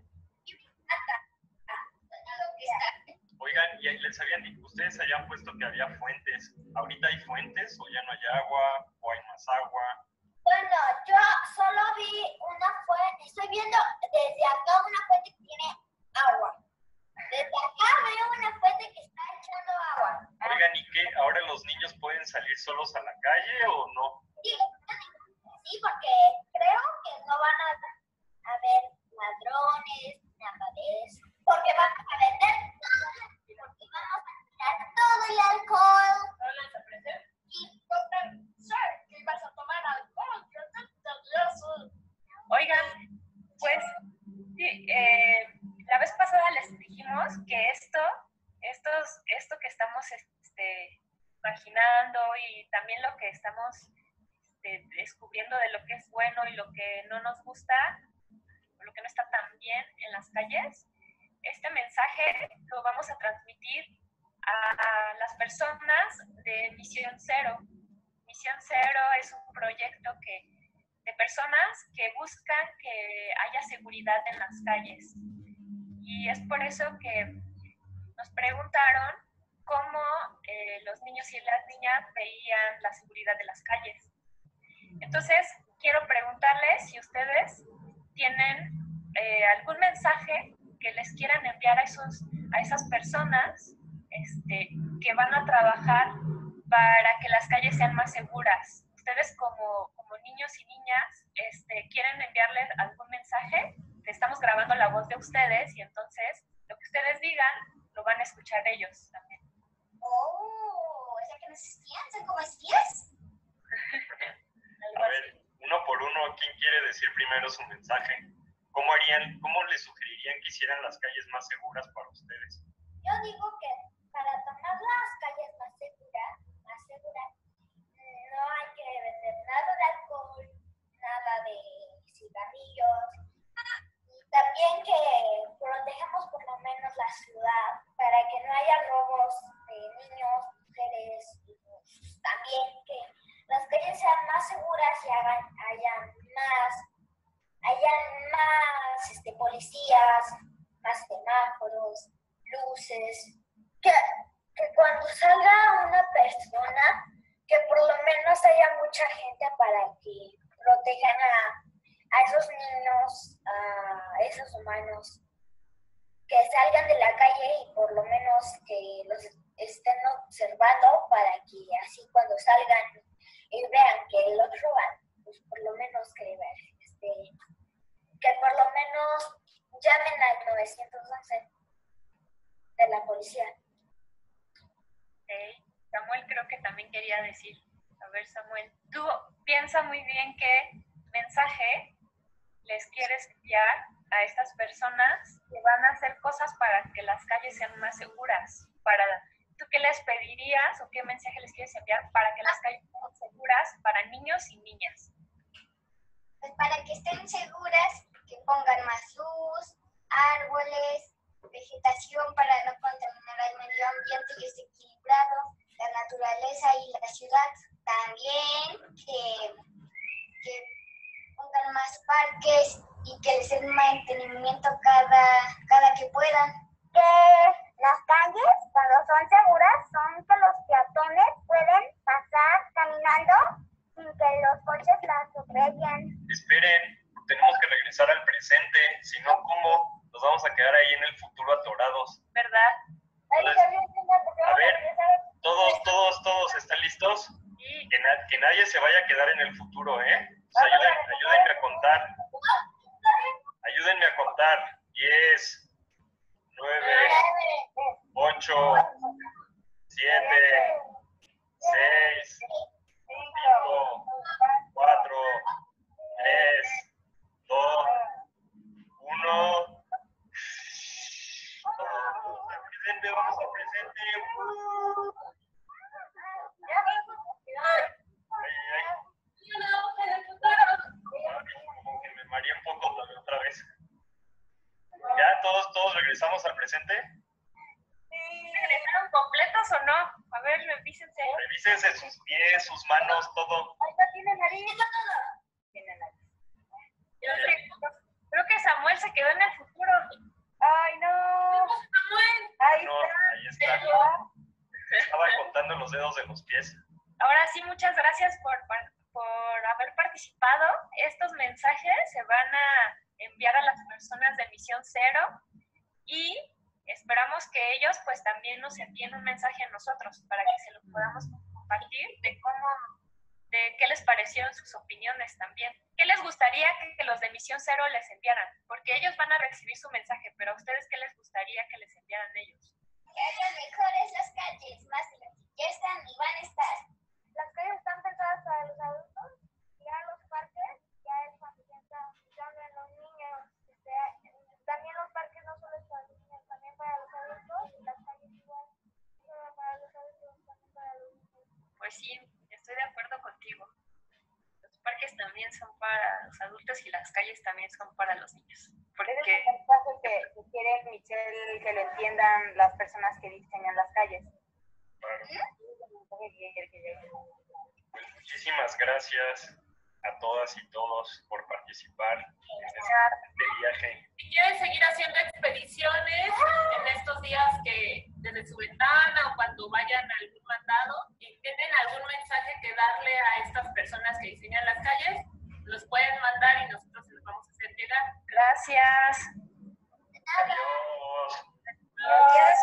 Oigan, y les habían dicho, ustedes habían puesto que había fuentes. ¿Ahorita hay fuentes o ya no hay agua o hay más agua? Bueno, yo solo vi una fuente, estoy viendo desde acá una fuente que tiene agua. Desde acá veo una fuente que está echando agua. Oigan, ¿y qué? ¿Ahora los niños pueden salir solos a la calle o no? Sí, sí, porque creo que no van a haber ladrones, nada de eso. Porque vamos a vender todo, porque vamos a tirar todo el alcohol. ¿No les ofrecen? Y comprar, sir, que vas a tomar alcohol, yo te eso. Oigan, pues sí, eh, la vez pasada les dijimos que esto, estos, esto que estamos este, imaginando y también lo que estamos este, descubriendo de lo que es bueno y lo que no nos gusta, lo que no está tan bien en las calles, este mensaje lo vamos a transmitir a las personas de Misión Cero. Misión Cero es un proyecto que, de personas que buscan que haya seguridad en las calles. Y es por eso que nos preguntaron cómo eh, los niños y las niñas veían la seguridad de las calles. Entonces, quiero preguntarles si ustedes tienen eh, algún mensaje que les quieran enviar a, esos, a esas personas este, que van a trabajar para que las calles sean más seguras. Ustedes como, como niños y niñas este, quieren enviarles algún mensaje. Estamos grabando la voz de ustedes y entonces lo que ustedes digan lo van a escuchar ellos también. Oh, o sea que nos espían, son como espías. A ver, uno por uno, ¿quién quiere decir primero su mensaje? ¿Cómo harían, cómo les sugerirían que hicieran las calles más seguras para ustedes? Yo digo que para tomar las calles más seguras, más seguras, no hay que vender nada de alcohol, nada de cigarrillos. Y también que protejamos por lo menos la ciudad para que no haya robos de niños, mujeres y niños. También que las calles sean más seguras y hagan, hayan más, hayan más este, policías, más semáforos, luces, que, que cuando salga una persona, que por lo menos haya mucha gente para que protejan a, a esos niños, a esos humanos, que salgan de la calle y por lo menos que los estén observando para que así cuando salgan y vean que los roban, pues por lo menos que vean, este, que por lo menos llamen al nueve once de la policía. Okay. Samuel creo que también quería decir, a ver Samuel, tú piensa muy bien qué mensaje les quieres enviar a estas personas que van a hacer cosas para que las calles sean más seguras. Para, ¿tú qué les pedirías o qué mensaje les quieres enviar para que las calles sean seguras para niños y niñas? Pues para que estén seguras, que pongan más luz, árboles, vegetación para no contaminar al medio ambiente y esté equilibrado, la naturaleza y la ciudad. También que, que pongan más parques y que les den mantenimiento cada, cada que puedan. Que las calles, cuando son seguras, son que los peatones pueden pasar caminando sin que los coches las atropellen. Esperen, tenemos que regresar al presente, si no, ¿cómo nos vamos a quedar ahí en el futuro atorados? ¿Verdad? Entonces, a ver, todos, todos, todos, ¿están listos? Sí. Que, na- que nadie se vaya a quedar en el futuro, ¿eh? O sea, ayuden- ayúdenme a contar. Ayúdenme a contar. diez, nueve, ocho, siete, seis, cinco, cuatro, tres, dos, uno. Vamos al presente, vamos al presente. Uh. Ay, ay. Como que me mareé un poco otra vez. ¿Ya todos, todos regresamos al presente? ¿Regresaron completos o no? A ver, revísense. Revísense sus pies, sus manos, todo. ¿No tiene nariz? Tiene nariz. Creo que, creo que Samuel se quedó en el futuro. ¡Ay, no! Ahí No, ahí está. Estaba contando los dedos de los pies. Ahora sí, muchas gracias por, por haber participado. Estos mensajes se van a enviar a las personas de Misión Cero y esperamos que ellos pues también nos envíen un mensaje a nosotros para que se lo podamos compartir de cómo, de qué les parecieron sus opiniones también. ¿Qué les gustaría que, que los de Misión Cero les enviaran? Porque ellos van a recibir su mensaje, pero a ustedes ¿qué les gustaría que les enviaran ellos? Que hagan mejores las calles, más de lo que ya están y van a estar. Las calles están pensadas para los adultos, ya los parques, ya es cuando ya están pensando en los niños. O sea, también los parques no solo es para los niños, también para los adultos, y las calles igual, no solo para los adultos, también para los niños. Pues sí, estoy de acuerdo contigo. Los parques también son para los adultos y las calles también son para los niños. Porque Ese es el mensaje que, que quiere Michelle que lo entiendan las personas que diseñan las calles. Claro. Pues muchísimas gracias a todas y todos por participar en este viaje. Si quieren seguir haciendo expediciones en estos días que desde su ventana o cuando vayan a algún mandado y tienen algún mensaje que darle a estas personas que diseñan las calles, los pueden mandar y nosotros se los vamos a hacer llegar. gracias. Adiós. Adiós.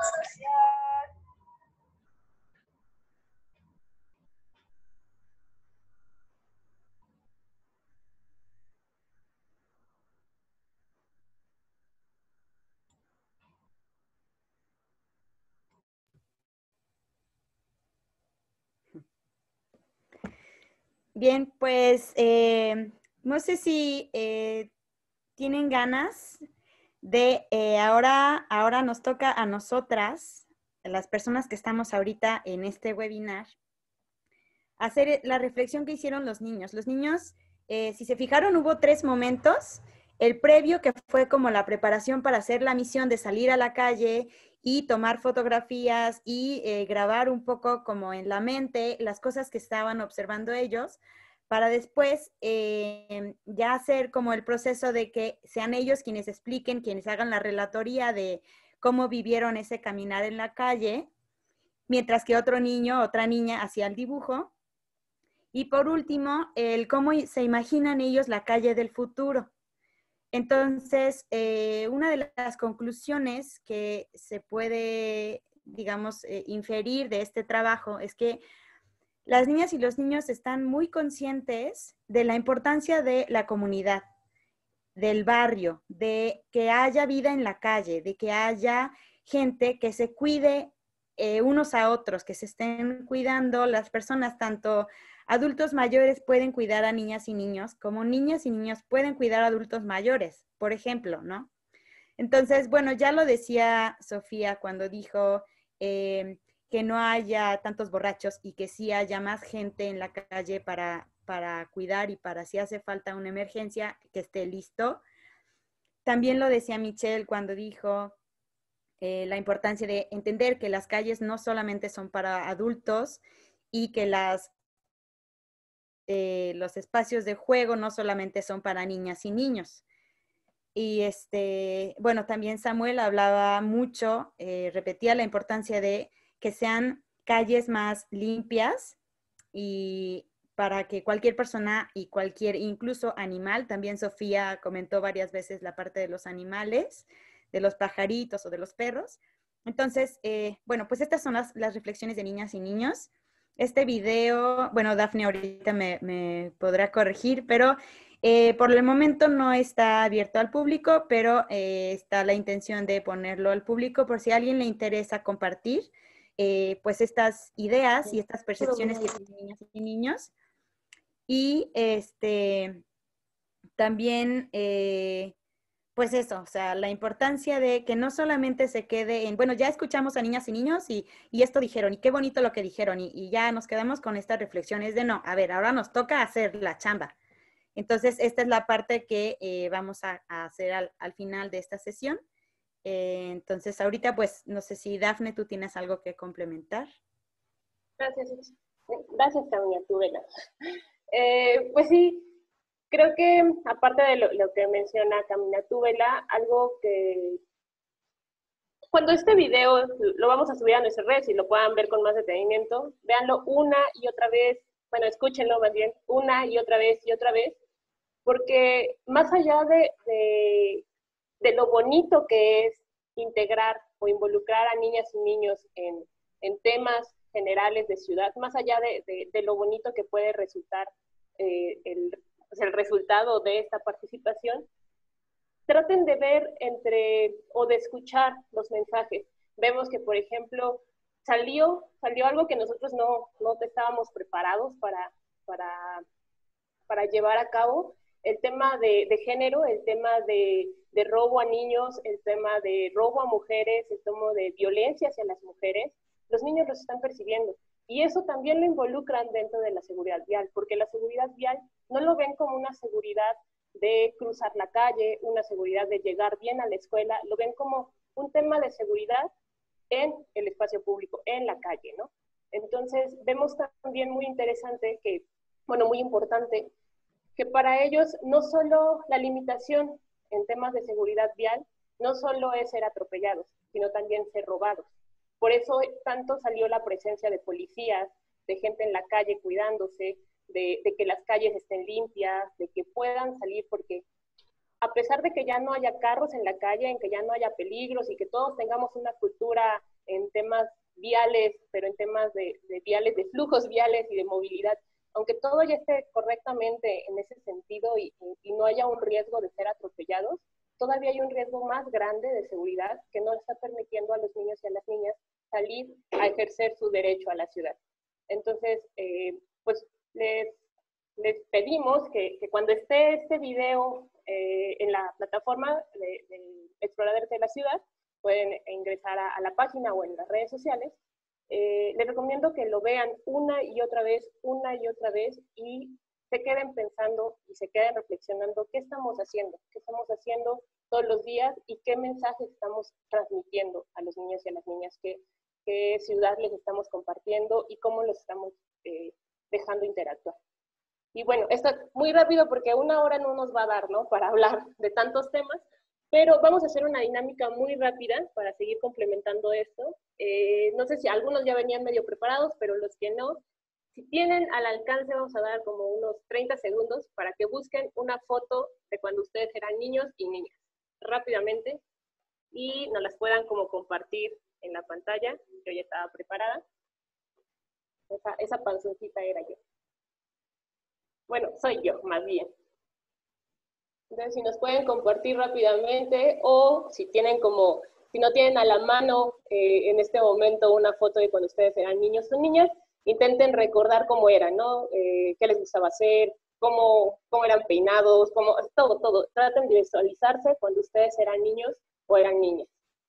Bien, pues eh, no sé si eh, tienen ganas de eh, ahora, ahora nos toca a nosotras, las personas que estamos ahorita en este webinar, hacer la reflexión que hicieron los niños. Los niños, eh, si se fijaron, hubo tres momentos. El previo, que fue como la preparación para hacer la misión de salir a la calle y tomar fotografías y eh, grabar un poco como en la mente las cosas que estaban observando ellos, para después eh, ya hacer como el proceso de que sean ellos quienes expliquen, quienes hagan la relatoría de cómo vivieron ese caminar en la calle, mientras que otro niño, otra niña hacía el dibujo. Y por último, el cómo se imaginan ellos la calle del futuro. Entonces, eh, una de las conclusiones que se puede, digamos, eh, inferir de este trabajo es que las niñas y los niños están muy conscientes de la importancia de la comunidad, del barrio, de que haya vida en la calle, de que haya gente que se cuide eh, unos a otros, que se estén cuidando las personas tanto adultos mayores pueden cuidar a niñas y niños, como niñas y niños pueden cuidar a adultos mayores, por ejemplo, ¿no? Entonces, bueno, ya lo decía Sofía cuando dijo eh, que no haya tantos borrachos y que sí haya más gente en la calle para, para cuidar y para si hace falta una emergencia, que esté listo. También lo decía Michelle cuando dijo eh, la importancia de entender que las calles no solamente son para adultos y que las, eh, los espacios de juego no solamente son para niñas y niños. Y este, bueno, también Samuel hablaba mucho, eh, repetía la importancia de que sean calles más limpias y para que cualquier persona y cualquier, incluso animal, también Sofía comentó varias veces la parte de los animales, de los pajaritos o de los perros. Entonces, eh, bueno, pues estas son las, las reflexiones de niñas y niños. Este video, bueno, Dafne ahorita me, me podrá corregir, pero eh, por el momento no está abierto al público, pero eh, está la intención de ponerlo al público por si a alguien le interesa compartir eh, pues estas ideas y estas percepciones que tienen niñas y niños. Y este, también, eh, pues eso, o sea, la importancia de que no solamente se quede en, bueno, ya escuchamos a niñas y niños y, y esto dijeron, y qué bonito lo que dijeron, y, y ya nos quedamos con estas reflexiones de no, a ver, ahora nos toca hacer la chamba. Entonces, esta es la parte que eh, vamos a, a hacer al, al final de esta sesión. Eh, entonces, ahorita, pues, no sé si Dafne, tú tienes algo que complementar. Gracias. Gracias, Tania Tubela. Eh, pues sí, creo que aparte de lo, lo que menciona Camila Tubela, algo que cuando este video lo vamos a subir a nuestras redes y lo puedan ver con más detenimiento, véanlo una y otra vez, bueno, escúchenlo más bien, una y otra vez y otra vez, porque más allá de, de, de lo bonito que es integrar o involucrar a niñas y niños en, en temas generales de ciudad, más allá de, de, de lo bonito que puede resultar eh, el, pues el resultado de esta participación, traten de ver entre, o de escuchar los mensajes. Vemos que, por ejemplo, salió, salió algo que nosotros no, no estábamos preparados para, para, para llevar a cabo, el tema de, de género, el tema de, de robo a niños, el tema de robo a mujeres, el tema de violencia hacia las mujeres. Los niños los están percibiendo. Y eso también lo involucran dentro de la seguridad vial, porque la seguridad vial no lo ven como una seguridad de cruzar la calle, una seguridad de llegar bien a la escuela, lo ven como un tema de seguridad en el espacio público, en la calle, ¿no? Entonces, vemos también muy interesante que, bueno, muy importante, que para ellos no solo la limitación en temas de seguridad vial, no solo es ser atropellados, sino también ser robados. Por eso tanto salió la presencia de policías, de gente en la calle cuidándose, de, de que las calles estén limpias, de que puedan salir, porque a pesar de que ya no haya carros en la calle, en que ya no haya peligros y que todos tengamos una cultura en temas viales, pero en temas de, de viales, de flujos viales y de movilidad, aunque todo ya esté correctamente en ese sentido y, y no haya un riesgo de ser atropellados, todavía hay un riesgo más grande de seguridad que no está permitiendo a los niños y a las niñas salir a ejercer su derecho a la ciudad. Entonces, eh, pues les, les pedimos que, que cuando esté este video eh, en la plataforma de, de Exploradores de la Ciudad, pueden ingresar a, a la página o en las redes sociales. Eh, les recomiendo que lo vean una y otra vez, una y otra vez, y se queden pensando y se queden reflexionando qué estamos haciendo, qué estamos haciendo todos los días y qué mensajes estamos transmitiendo a los niños y a las niñas, qué, qué ciudad les estamos compartiendo y cómo los estamos eh, dejando interactuar. Y bueno, esto es muy rápido porque una hora no nos va a dar, ¿no?, para hablar de tantos temas, pero vamos a hacer una dinámica muy rápida para seguir complementando esto. Eh, no sé si algunos ya venían medio preparados, pero los que no, si tienen al alcance, vamos a dar como unos treinta segundos para que busquen una foto de cuando ustedes eran niños y niñas, rápidamente, y nos las puedan como compartir en la pantalla. Yo ya estaba preparada. Esa, esa panzoncita era yo. Bueno, soy yo, más bien. Entonces, si nos pueden compartir rápidamente, o si tienen como, si no tienen a la mano eh, en este momento una foto de cuando ustedes eran niños o niñas, intenten recordar cómo eran, ¿no? Eh, qué les gustaba hacer, cómo, cómo eran peinados, cómo, todo, todo. Traten de visualizarse cuando ustedes eran niños o eran niñas.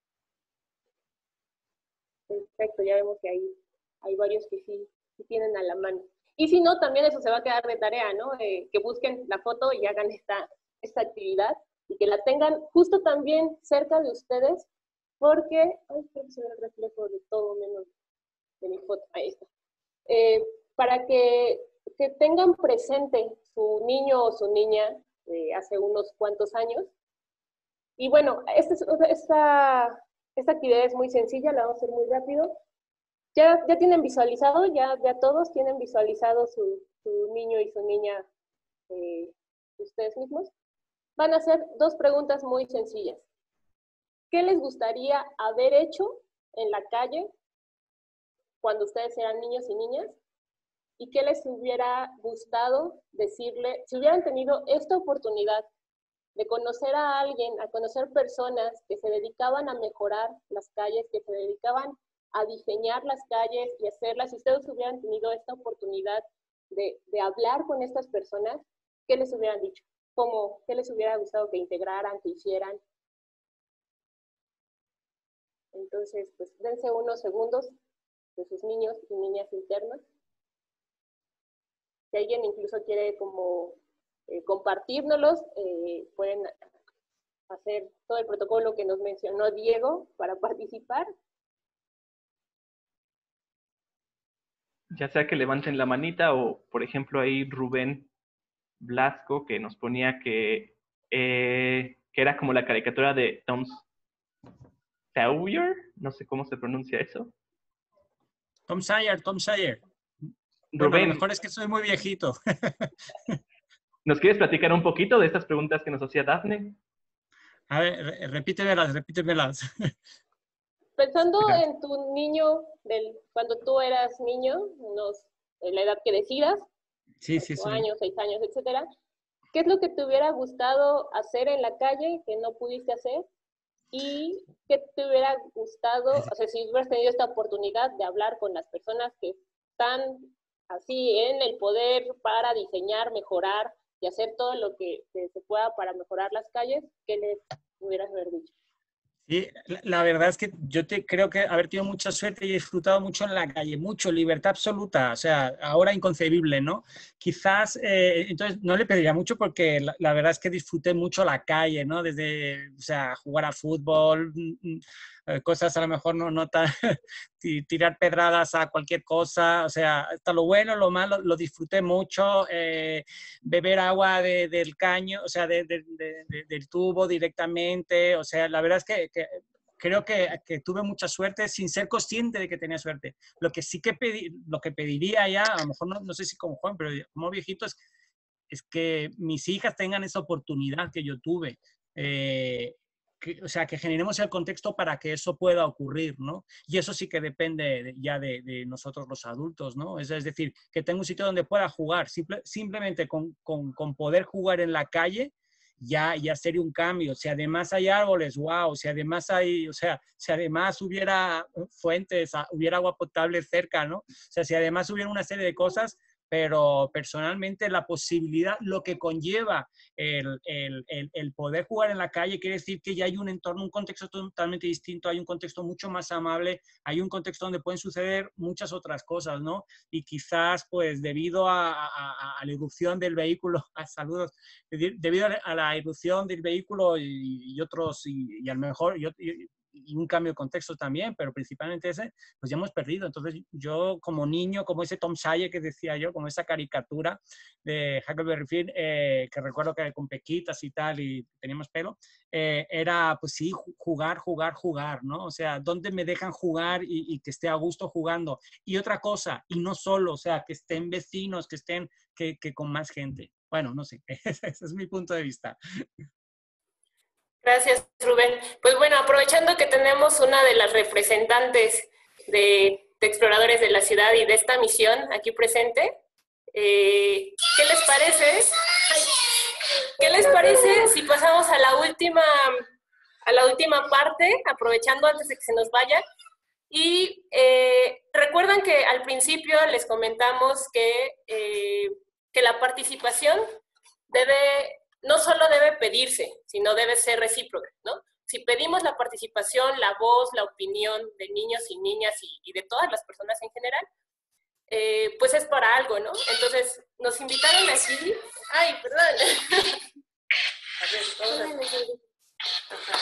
Perfecto, ya vemos que hay, hay varios que sí, sí tienen a la mano. Y si no, también eso se va a quedar de tarea, ¿no? Eh, que busquen la foto y hagan esta, esta actividad y que la tengan justo también cerca de ustedes, porque, ay, creo que se ve el reflejo de todo menos de mi foto, ahí está. Eh, para que, que tengan presente su niño o su niña de hace unos cuantos años. Y bueno, esta, esta, esta actividad es muy sencilla, la vamos a hacer muy rápido. Ya, ya tienen visualizado, ya, ya todos tienen visualizado su, su niño y su niña eh, ustedes mismos. Van a hacer dos preguntas muy sencillas. ¿Qué les gustaría haber hecho en la calle cuando ustedes eran niños y niñas? ¿Y qué les hubiera gustado decirle, si hubieran tenido esta oportunidad de conocer a alguien, a conocer personas que se dedicaban a mejorar las calles, que se dedicaban a diseñar las calles y hacerlas, si ustedes hubieran tenido esta oportunidad de, de hablar con estas personas, ¿qué les hubieran dicho? ¿Cómo, qué les hubiera gustado que integraran, que hicieran? Entonces, pues dense unos segundos de sus niños y niñas internos. Si alguien incluso quiere como eh, compartírnoslos, eh, pueden hacer todo el protocolo que nos mencionó Diego para participar. Ya sea que levanten la manita o, por ejemplo, ahí Rubén Blasco, que nos ponía que, eh, que era como la caricatura de Tom Sawyer, no sé cómo se pronuncia eso. Tom Sawyer, Tom Sawyer. Rubén, bueno, lo mejor es que soy muy viejito. ¿Nos quieres platicar un poquito de estas preguntas que nos hacía Dafne? A ver, repítemelas, repítemelas. Pensando en tu niño, del, cuando tú eras niño, unos, en la edad que decidas, sí, sí, sí. años, seis años, etcétera, ¿qué es lo que te hubiera gustado hacer en la calle que no pudiste hacer? ¿Y qué te hubiera gustado, o sea, si hubieras tenido esta oportunidad de hablar con las personas que están así en el poder para diseñar, mejorar y hacer todo lo que, que se pueda para mejorar las calles, ¿qué les hubieras haber dicho? Sí, la verdad es que yo te, creo que haber tenido mucha suerte y he disfrutado mucho en la calle, mucho, libertad absoluta, o sea, ahora inconcebible, ¿no? Quizás, eh, entonces no le pediría mucho porque la, la verdad es que disfruté mucho la calle, ¿no? Desde, o sea, jugar a fútbol, eh, cosas a lo mejor no, no tan, tirar pedradas a cualquier cosa, o sea, hasta lo bueno, lo malo, lo disfruté mucho, eh, beber agua de, del caño, o sea, de, de, de, de, del tubo directamente, o sea, la verdad es que, que creo que, que tuve mucha suerte sin ser consciente de que tenía suerte. Lo que sí que pedí, lo que pediría ya, a lo mejor no, no sé si como joven, pero como viejito, es, es que mis hijas tengan esa oportunidad que yo tuve. Eh, Que, o sea, que generemos el contexto para que eso pueda ocurrir, ¿no? Y eso sí que depende de, ya de, de nosotros los adultos, ¿no? Es, es decir, que tenga un sitio donde pueda jugar. Simple, simplemente con, con, con poder jugar en la calle ya, ya sería un cambio. Si además hay árboles, wow. Si además hay, o sea, si además hubiera fuentes, hubiera agua potable cerca, ¿no? O sea, si además hubiera una serie de cosas, pero personalmente la posibilidad, lo que conlleva el, el, el, el poder jugar en la calle, quiere decir que ya hay un entorno, un contexto totalmente distinto, hay un contexto mucho más amable, hay un contexto donde pueden suceder muchas otras cosas, ¿no? Y quizás, pues, debido a, a, a la irrupción del vehículo, a saludos, debido a la irrupción del vehículo y, y otros, y, y a lo mejor, y, y, y un cambio de contexto también, pero principalmente ese, pues ya hemos perdido. Entonces yo como niño, como ese Tom Sawyer que decía yo, como esa caricatura de Huckleberry Finn, eh, que recuerdo que con pequitas y tal, y teníamos pelo, eh, era pues sí, jugar, jugar, jugar, ¿no? O sea, ¿dónde me dejan jugar y, y que esté a gusto jugando? Y otra cosa, y no solo, o sea, que estén vecinos, que estén, que, que con más gente. Bueno, no sé, ese es mi punto de vista. Gracias, Rubén. Pues bueno, aprovechando que tenemos una de las representantes de, de exploradores de la ciudad y de esta misión aquí presente, eh, ¿qué les parece? ¿Qué les parece si pasamos a la última, a la última parte, aprovechando antes de que se nos vaya, Y eh, recuerdan que al principio les comentamos que, eh, que la participación debe, no solo debe pedirse, sino debe ser recíproca, ¿no? Si pedimos la participación, la voz, la opinión de niños y niñas y, y de todas las personas en general, eh, pues es para algo, ¿no? Entonces, nos invitaron aquí. Ay, perdón. A ver, vamos a... Ajá.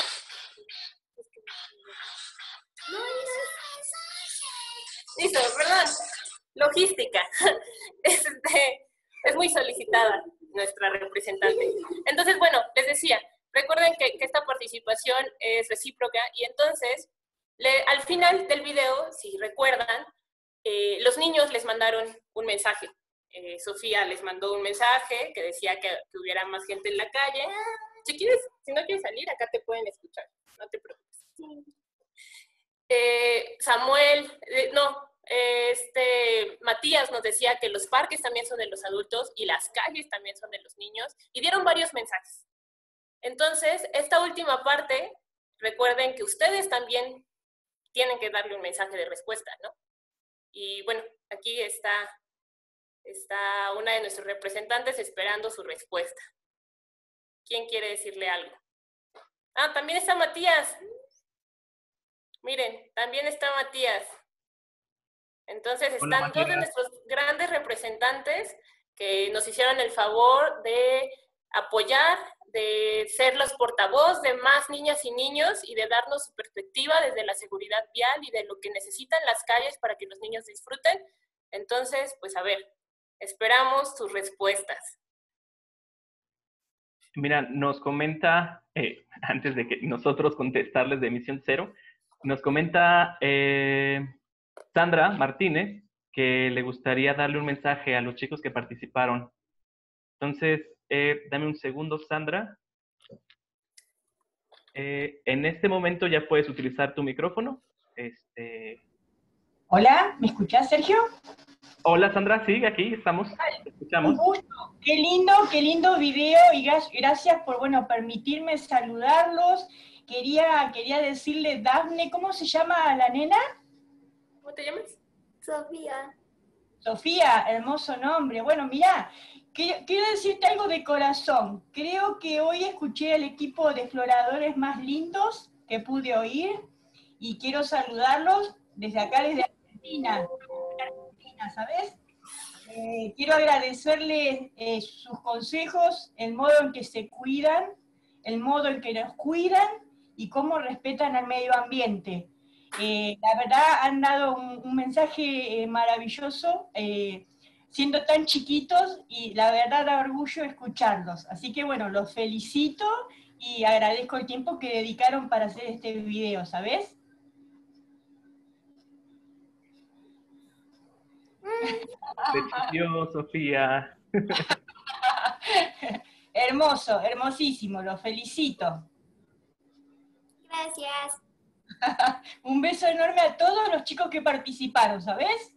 Listo, perdón. Logística. Este, es muy solicitada nuestra representante. Entonces, bueno, les decía, recuerden que, que esta participación es recíproca y entonces, le, al final del video, si recuerdan, eh, los niños les mandaron un mensaje. Eh, Sofía les mandó un mensaje que decía que, que hubiera más gente en la calle. Si quieres, si no quieres salir, acá te pueden escuchar, no te preocupes. Eh, Samuel, eh, no, eh, este, Matías nos decía que los parques también son de los adultos y las calles también son de los niños, y dieron varios mensajes. Entonces, esta última parte, recuerden que ustedes también tienen que darle un mensaje de respuesta, ¿no? Y bueno, aquí está, está una de nuestros representantes esperando su respuesta. ¿Quién quiere decirle algo? Ah, también está Matías. Miren, también está Matías. Entonces están dos de nuestros grandes representantes que nos hicieron el favor de apoyar, de ser los portavoz de más niñas y niños y de darnos su perspectiva desde la seguridad vial y de lo que necesitan las calles para que los niños disfruten. Entonces, pues a ver, esperamos sus respuestas. Mira, nos comenta, eh, antes de que nosotros contestarles de Misión Cero, nos comenta eh, Sandra Martínez que le gustaría darle un mensaje a los chicos que participaron. Entonces, eh, dame un segundo, Sandra. Eh, en este momento ya puedes utilizar tu micrófono. Este... Hola, ¿me escuchás, Sergio? Hola, Sandra, sí, aquí estamos. Te escuchamos. Un gusto, qué lindo, qué lindo video y gracias por, bueno, permitirme saludarlos. Quería, quería decirle, Dafne, ¿cómo se llama la nena? ¿Cómo te llamas? Sofía. Sofía, hermoso nombre. Bueno, mirá, quiero, quiero decirte algo de corazón. Creo que hoy escuché al equipo de exploradores más lindos que pude oír y quiero saludarlos desde acá, desde Argentina. Argentina, ¿sabes? Eh, quiero agradecerles eh, sus consejos, el modo en que se cuidan, el modo en que nos cuidan y cómo respetan al medio ambiente. Eh, la verdad han dado un, un mensaje eh, maravilloso, eh, siendo tan chiquitos, y la verdad da orgullo escucharlos. Así que bueno, los felicito y agradezco el tiempo que dedicaron para hacer este video, ¿sabes? Te chivió, Sofía. Hermoso, hermosísimo, los felicito. Gracias. Un beso enorme a todos los chicos que participaron, ¿sabes?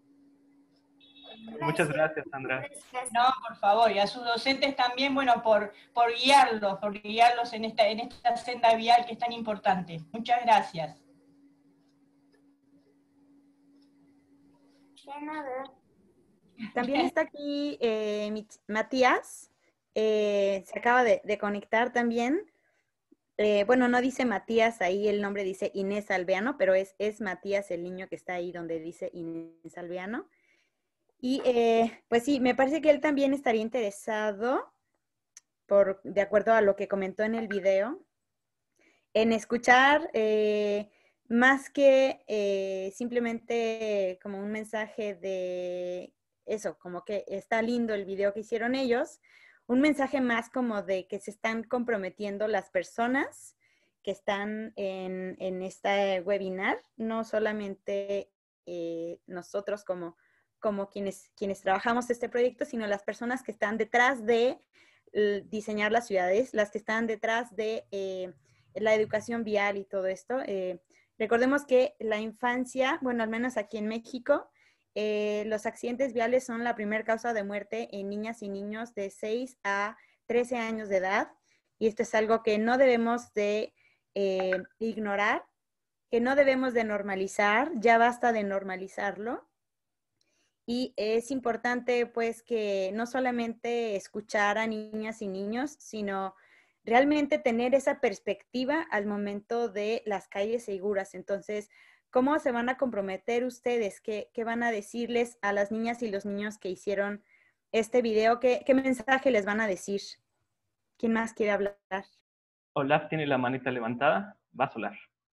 Muchas gracias, Sandra. No, por favor, y a sus docentes también, bueno, por, por guiarlos, por guiarlos en esta, en esta senda vial que es tan importante. Muchas gracias. De nada. También está aquí eh, Matías, eh, se acaba de, de conectar también. Eh, bueno, no dice Matías ahí, el nombre dice Inés Alveano, pero es, es Matías el niño que está ahí donde dice Inés Alveano. Y eh, pues sí, me parece que él también estaría interesado, por, de acuerdo a lo que comentó en el video, en escuchar eh, más que eh, simplemente como un mensaje de eso, como que está lindo el video que hicieron ellos, un mensaje más como de que se están comprometiendo las personas que están en, en este webinar, no solamente eh, nosotros como, como quienes, quienes trabajamos este proyecto, sino las personas que están detrás de eh, diseñar las ciudades, las que están detrás de eh, la educación vial y todo esto. Eh, recordemos que la infancia, bueno, al menos aquí en México, Eh, los accidentes viales son la primera causa de muerte en niñas y niños de seis a trece años de edad, y esto es algo que no debemos de eh, ignorar. que no debemos de normalizar, ya basta de normalizarlo. Y es importante pues que no solamente escuchar a niñas y niños, sino realmente tener esa perspectiva al momento de las calles seguras. Entonces, ¿cómo se van a comprometer ustedes? ¿Qué, qué van a decirles a las niñas y los niños que hicieron este video? ¿Qué, qué mensaje les van a decir? ¿Quién más quiere hablar? Olaf tiene la manita levantada. Va a Solar.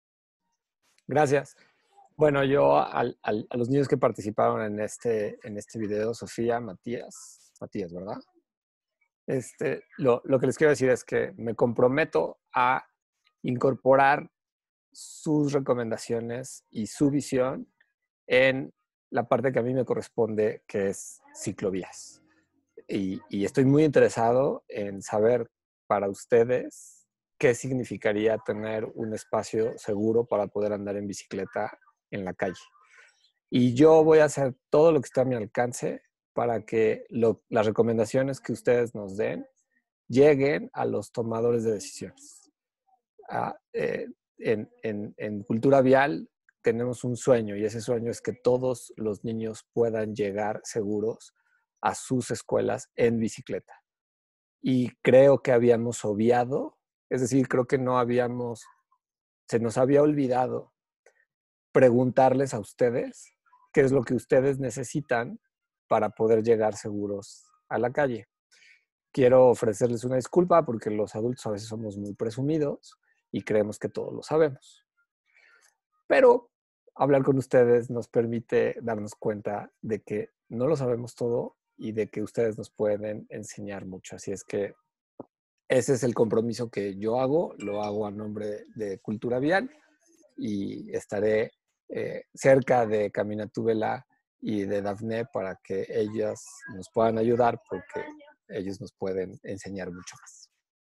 Gracias. Bueno, yo al, al, a los niños que participaron en este, en este video, Sofía, Matías, Matías, ¿verdad? Este, lo, lo que les quiero decir es que me comprometo a incorporar sus recomendaciones y su visión en la parte que a mí me corresponde, que es ciclovías. Y, y estoy muy interesado en saber para ustedes qué significaría tener un espacio seguro para poder andar en bicicleta en la calle. Y yo voy a hacer todo lo que esté a mi alcance para que lo, las recomendaciones que ustedes nos den lleguen a los tomadores de decisiones. Ah, eh, en, en, en Cultura Vial tenemos un sueño, y ese sueño es que todos los niños puedan llegar seguros a sus escuelas en bicicleta. Y creo que habíamos obviado, es decir, creo que no habíamos, se nos había olvidado preguntarles a ustedes qué es lo que ustedes necesitan para poder llegar seguros a la calle. Quiero ofrecerles una disculpa porque los adultos a veces somos muy presumidos y creemos que todos lo sabemos. Pero hablar con ustedes nos permite darnos cuenta de que no lo sabemos todo y de que ustedes nos pueden enseñar mucho. Así es que ese es el compromiso que yo hago, lo hago a nombre de Cultura Vial y estaré eh, cerca de Caminatúbela y de Dafne para que ellas nos puedan ayudar porque ellos nos pueden enseñar mucho más.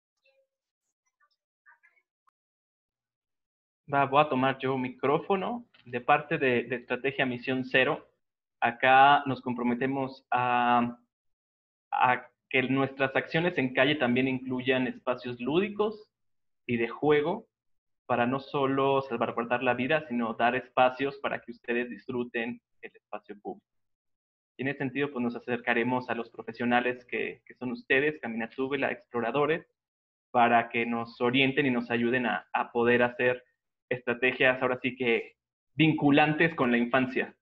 Va, voy a tomar yo micrófono. De parte de, de Estrategia Misión Cero, acá nos comprometemos a, a que nuestras acciones en calle también incluyan espacios lúdicos y de juego para no solo salvaguardar la vida, sino dar espacios para que ustedes disfruten el espacio público. Y en ese sentido, pues nos acercaremos a los profesionales que, que son ustedes, Caminatúbela, exploradores, para que nos orienten y nos ayuden a, a poder hacer estrategias ahora sí que vinculantes con la infancia.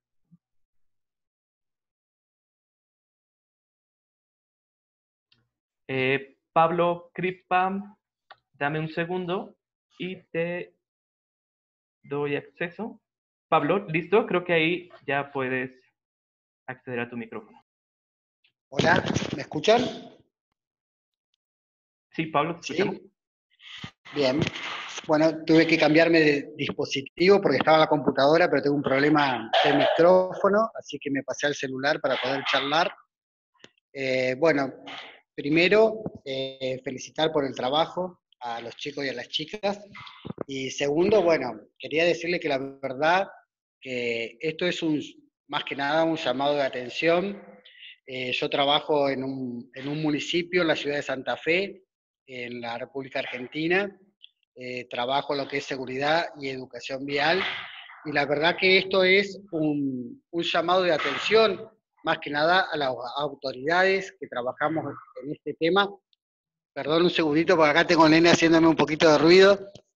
Eh, Pablo Kripa, dame un segundo y te doy acceso. Pablo, ¿listo? Creo que ahí ya puedes acceder a tu micrófono. Hola, ¿me escuchan? Sí, Pablo, ¿te escuchamos? ¿Sí? Bien. Bueno, tuve que cambiarme de dispositivo porque estaba en la computadora, pero tengo un problema de micrófono, así que me pasé al celular para poder charlar. Eh, bueno, primero, eh, felicitar por el trabajo a los chicos y a las chicas. Y segundo, bueno, quería decirle que la verdad que esto es un, más que nada un llamado de atención. Eh, yo trabajo en un, en un municipio, en la ciudad de Santa Fe, en la República Argentina. Eh, trabajo en lo que es seguridad y educación vial, y la verdad que esto es un, un llamado de atención, más que nada a las autoridades que trabajamos en este tema. Perdón un segundito, porque acá tengo el nene haciéndome un poquito de ruido.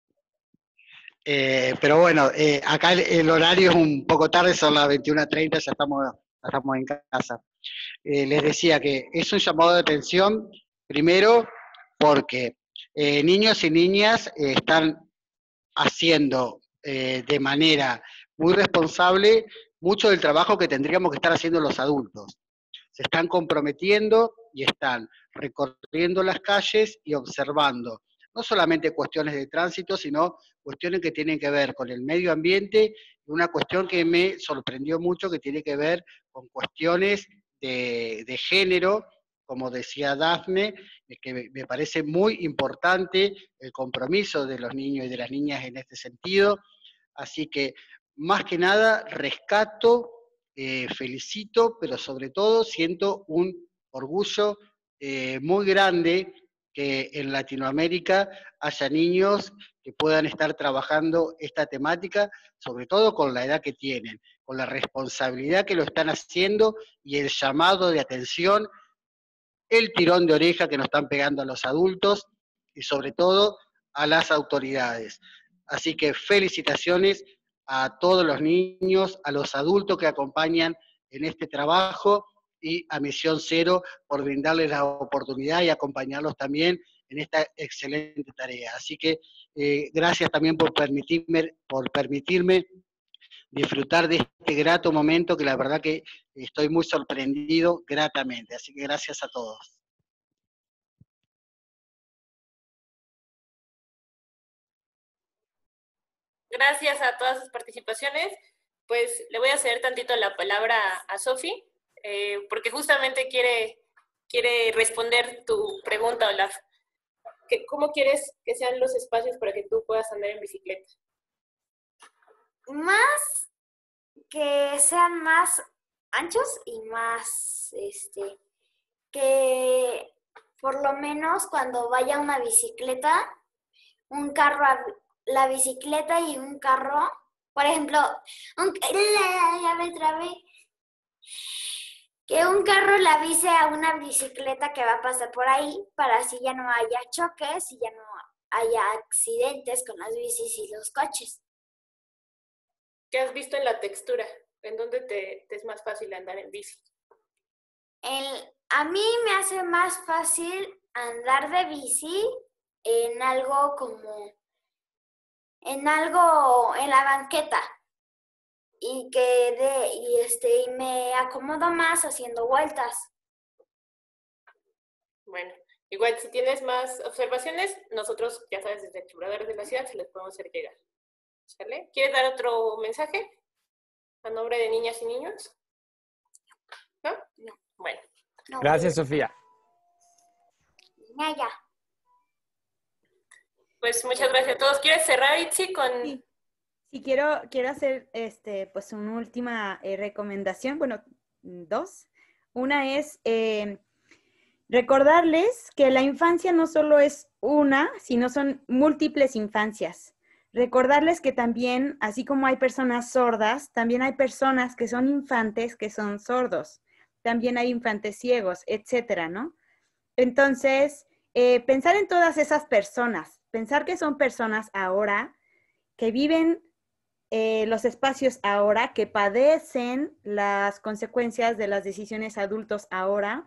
Eh, pero bueno, eh, acá el, el horario es un poco tarde, son las veintiuna treinta, ya estamos, ya estamos en casa. Eh, les decía que es un llamado de atención, primero porque Eh, niños y niñas eh, están haciendo eh, de manera muy responsable mucho del trabajo que tendríamos que estar haciendo los adultos. Se están comprometiendo y están recorriendo las calles y observando no solamente cuestiones de tránsito, sino cuestiones que tienen que ver con el medio ambiente, y una cuestión que me sorprendió mucho que tiene que ver con cuestiones de, de género, como decía Dafne, que me parece muy importante el compromiso de los niños y de las niñas en este sentido. Así que, más que nada, rescato, eh, felicito, pero sobre todo siento un orgullo eh, muy grande que en Latinoamérica haya niños que puedan estar trabajando esta temática, sobre todo con la edad que tienen, con la responsabilidad que lo están haciendo y el llamado de atención, el tirón de oreja que nos están pegando a los adultos y sobre todo a las autoridades. Así que felicitaciones a todos los niños, a los adultos que acompañan en este trabajo y a Misión Cero por brindarles la oportunidad y acompañarlos también en esta excelente tarea. Así que eh, gracias también por permitirme, por permitirme disfrutar de este grato momento que la verdad que estoy muy sorprendido gratamente. Así que gracias a todos. Gracias a todas sus participaciones. Pues le voy a ceder tantito la palabra a Sofi, eh, porque justamente quiere, quiere responder tu pregunta, Olaf. ¿Qué, ¿Cómo quieres que sean los espacios para que tú puedas andar en bicicleta? Más que sean más anchos y más, este, que por lo menos cuando vaya una bicicleta, un carro, la bicicleta y un carro, por ejemplo, un, ya me trabé, que un carro le avise a una bicicleta que va a pasar por ahí para así ya no haya choques y ya no haya accidentes con las bicis y los coches. ¿Qué has visto en la textura? ¿En dónde te, te es más fácil andar en bici? El, a mí me hace más fácil andar de bici en algo como, en algo, en la banqueta. Y que de, y este, y me acomodo más haciendo vueltas. Bueno, igual si tienes más observaciones, nosotros, ya sabes, desde Exploradores de la Ciudad se les podemos hacer llegar. ¿Sale? ¿Quieres dar otro mensaje a nombre de niñas y niños? ¿No? No. Bueno. No, gracias, Sofía. Ya, ya. Pues muchas gracias a todos. ¿Quieres cerrar, Itzi, con...? Sí, sí quiero, quiero hacer este, pues una última eh, recomendación, bueno, dos. Una es eh, recordarles que la infancia no solo es una, sino son múltiples infancias. Recordarles que también, así como hay personas sordas, también hay personas que son infantes que son sordos. También hay infantes ciegos, etcétera, ¿no? Entonces, eh, pensar en todas esas personas, pensar que son personas ahora, que viven eh, los espacios ahora, que padecen las consecuencias de las decisiones adultos ahora.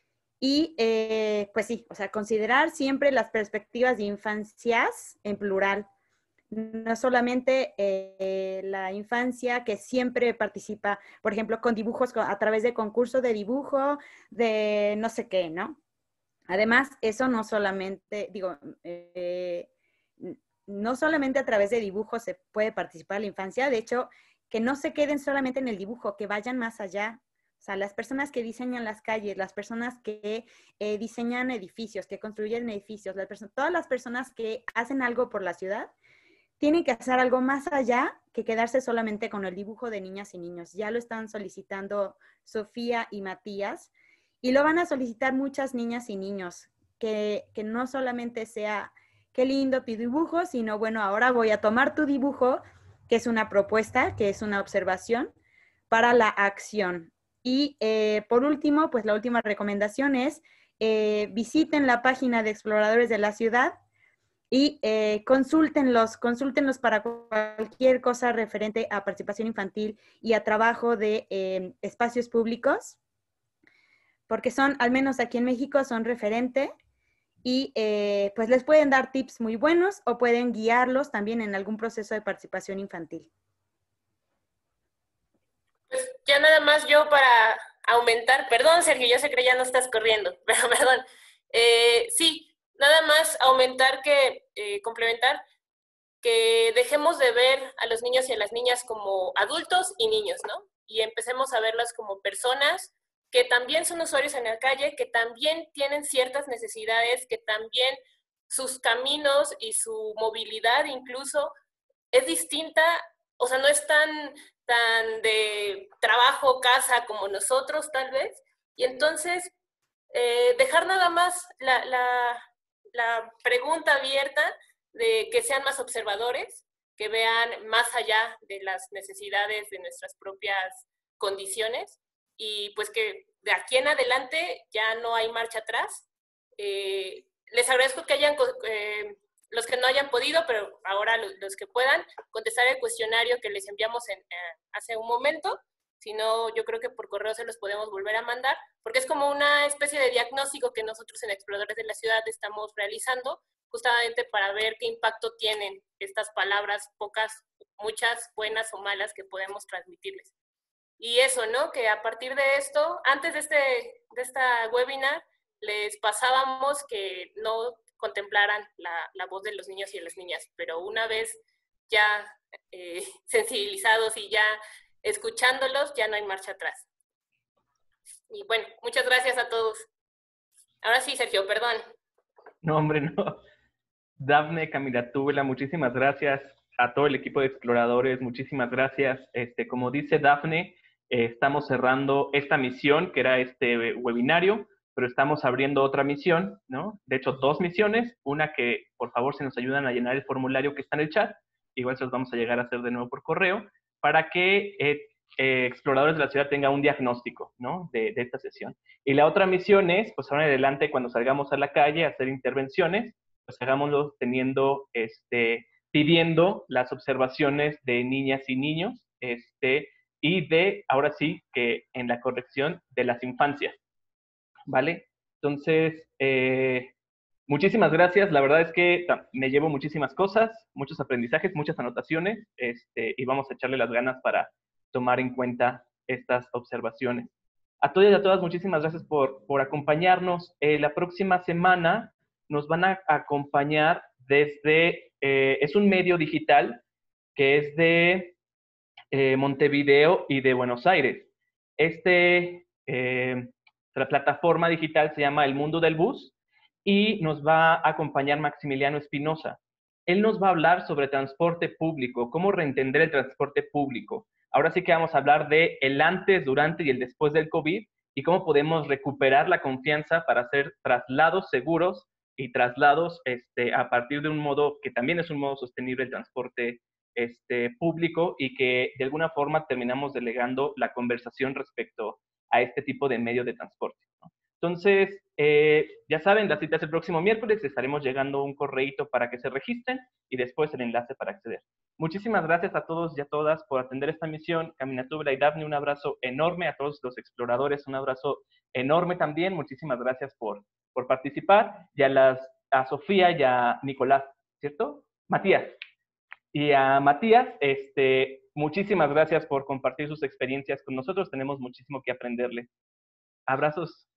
Y, eh, pues sí, o sea, considerar siempre las perspectivas de infancias en plural. No solamente eh, la infancia que siempre participa, por ejemplo, con dibujos a través de concursos de dibujo, de no sé qué, ¿no? Además, eso no solamente, digo, eh, no solamente a través de dibujos se puede participar la infancia, de hecho, que no se queden solamente en el dibujo, que vayan más allá. O sea, las personas que diseñan las calles, las personas que eh, diseñan edificios, que construyen edificios, las todas las personas que hacen algo por la ciudad, tienen que hacer algo más allá que quedarse solamente con el dibujo de niñas y niños. Ya lo están solicitando Sofía y Matías, y lo van a solicitar muchas niñas y niños, que, que no solamente sea, qué lindo tu dibujo, sino, bueno, ahora voy a tomar tu dibujo, que es una propuesta, que es una observación, para la acción. Y eh, por último, pues la última recomendación es, eh, visiten la página de Exploradores de la Ciudad, y eh, consúltenlos, consúltenlos para cualquier cosa referente a participación infantil y a trabajo de eh, espacios públicos, porque son, al menos aquí en México, son referente y eh, pues les pueden dar tips muy buenos o pueden guiarlos también en algún proceso de participación infantil. Pues ya nada más yo para aumentar, perdón Sergio, yo sé que ya no estás corriendo, pero perdón, eh, sí, nada más aumentar que, eh, complementar, que dejemos de ver a los niños y a las niñas como adultos y niños, ¿no? Y empecemos a verlas como personas que también son usuarios en la calle, que también tienen ciertas necesidades, que también sus caminos y su movilidad incluso es distinta, o sea, no es tan, tan de trabajo, casa como nosotros tal vez, y entonces eh, dejar nada más la... la la pregunta abierta de que sean más observadores, que vean más allá de las necesidades de nuestras propias condiciones y pues que de aquí en adelante ya no hay marcha atrás. Eh, les agradezco que hayan, eh, los que no hayan podido, pero ahora los, los que puedan, contestar el cuestionario que les enviamos en, eh, hace un momento. Si no, yo creo que por correo se los podemos volver a mandar, porque es como una especie de diagnóstico que nosotros en Exploradores de la Ciudad estamos realizando, justamente para ver qué impacto tienen estas palabras, pocas, muchas, buenas o malas, que podemos transmitirles. Y eso, ¿no? Que a partir de esto, antes de, este, de esta webinar, les pasábamos que no contemplaran la, la voz de los niños y de las niñas, pero una vez ya eh, sensibilizados y ya escuchándolos, ya no hay marcha atrás. Y bueno, muchas gracias a todos. Ahora sí, Sergio, perdón. No, hombre, no. Dafne, Camila Tubela, muchísimas gracias a todo el equipo de exploradores, muchísimas gracias. Este, como dice Dafne, eh, estamos cerrando esta misión, que era este webinario, pero estamos abriendo otra misión, ¿no? De hecho, dos misiones, una que, por favor, si nos ayudan a llenar el formulario que está en el chat, igual se los vamos a llegar a hacer de nuevo por correo, para que eh, eh, Exploradores de la Ciudad tenga un diagnóstico, ¿no? de, de esta sesión. Y la otra misión es, pues ahora en adelante, cuando salgamos a la calle a hacer intervenciones, pues hagámoslo teniendo, este, pidiendo las observaciones de niñas y niños, este, y de, ahora sí, que en la corrección de las infancias, ¿vale? Entonces, eh, muchísimas gracias. La verdad es que me llevo muchísimas cosas, muchos aprendizajes, muchas anotaciones, este, y vamos a echarle las ganas para tomar en cuenta estas observaciones. A todos y a todas, muchísimas gracias por, por acompañarnos. Eh, la próxima semana nos van a acompañar desde, eh, es un medio digital que es de eh, Montevideo y de Buenos Aires. Este, eh, la plataforma digital se llama El Mundo del Bus y nos va a acompañar Maximiliano Espinosa. Él nos va a hablar sobre transporte público, cómo reentender el transporte público. Ahora sí que vamos a hablar de el antes, durante y el después del COVID y cómo podemos recuperar la confianza para hacer traslados seguros y traslados este, a partir de un modo que también es un modo sostenible el transporte este, público y que de alguna forma terminamos delegando la conversación respecto a este tipo de medio de transporte, ¿no? Entonces, eh, ya saben, la cita es el próximo miércoles, estaremos llegando un correíto para que se registren y después el enlace para acceder. Muchísimas gracias a todos y a todas por atender esta misión. Camila Tubela y Dafne, un abrazo enorme. A todos los exploradores, un abrazo enorme también. Muchísimas gracias por, por participar. Y a, las, a Sofía y a Nicolás, ¿cierto? Matías. Y a Matías, este, muchísimas gracias por compartir sus experiencias con nosotros. Tenemos muchísimo que aprenderle. Abrazos.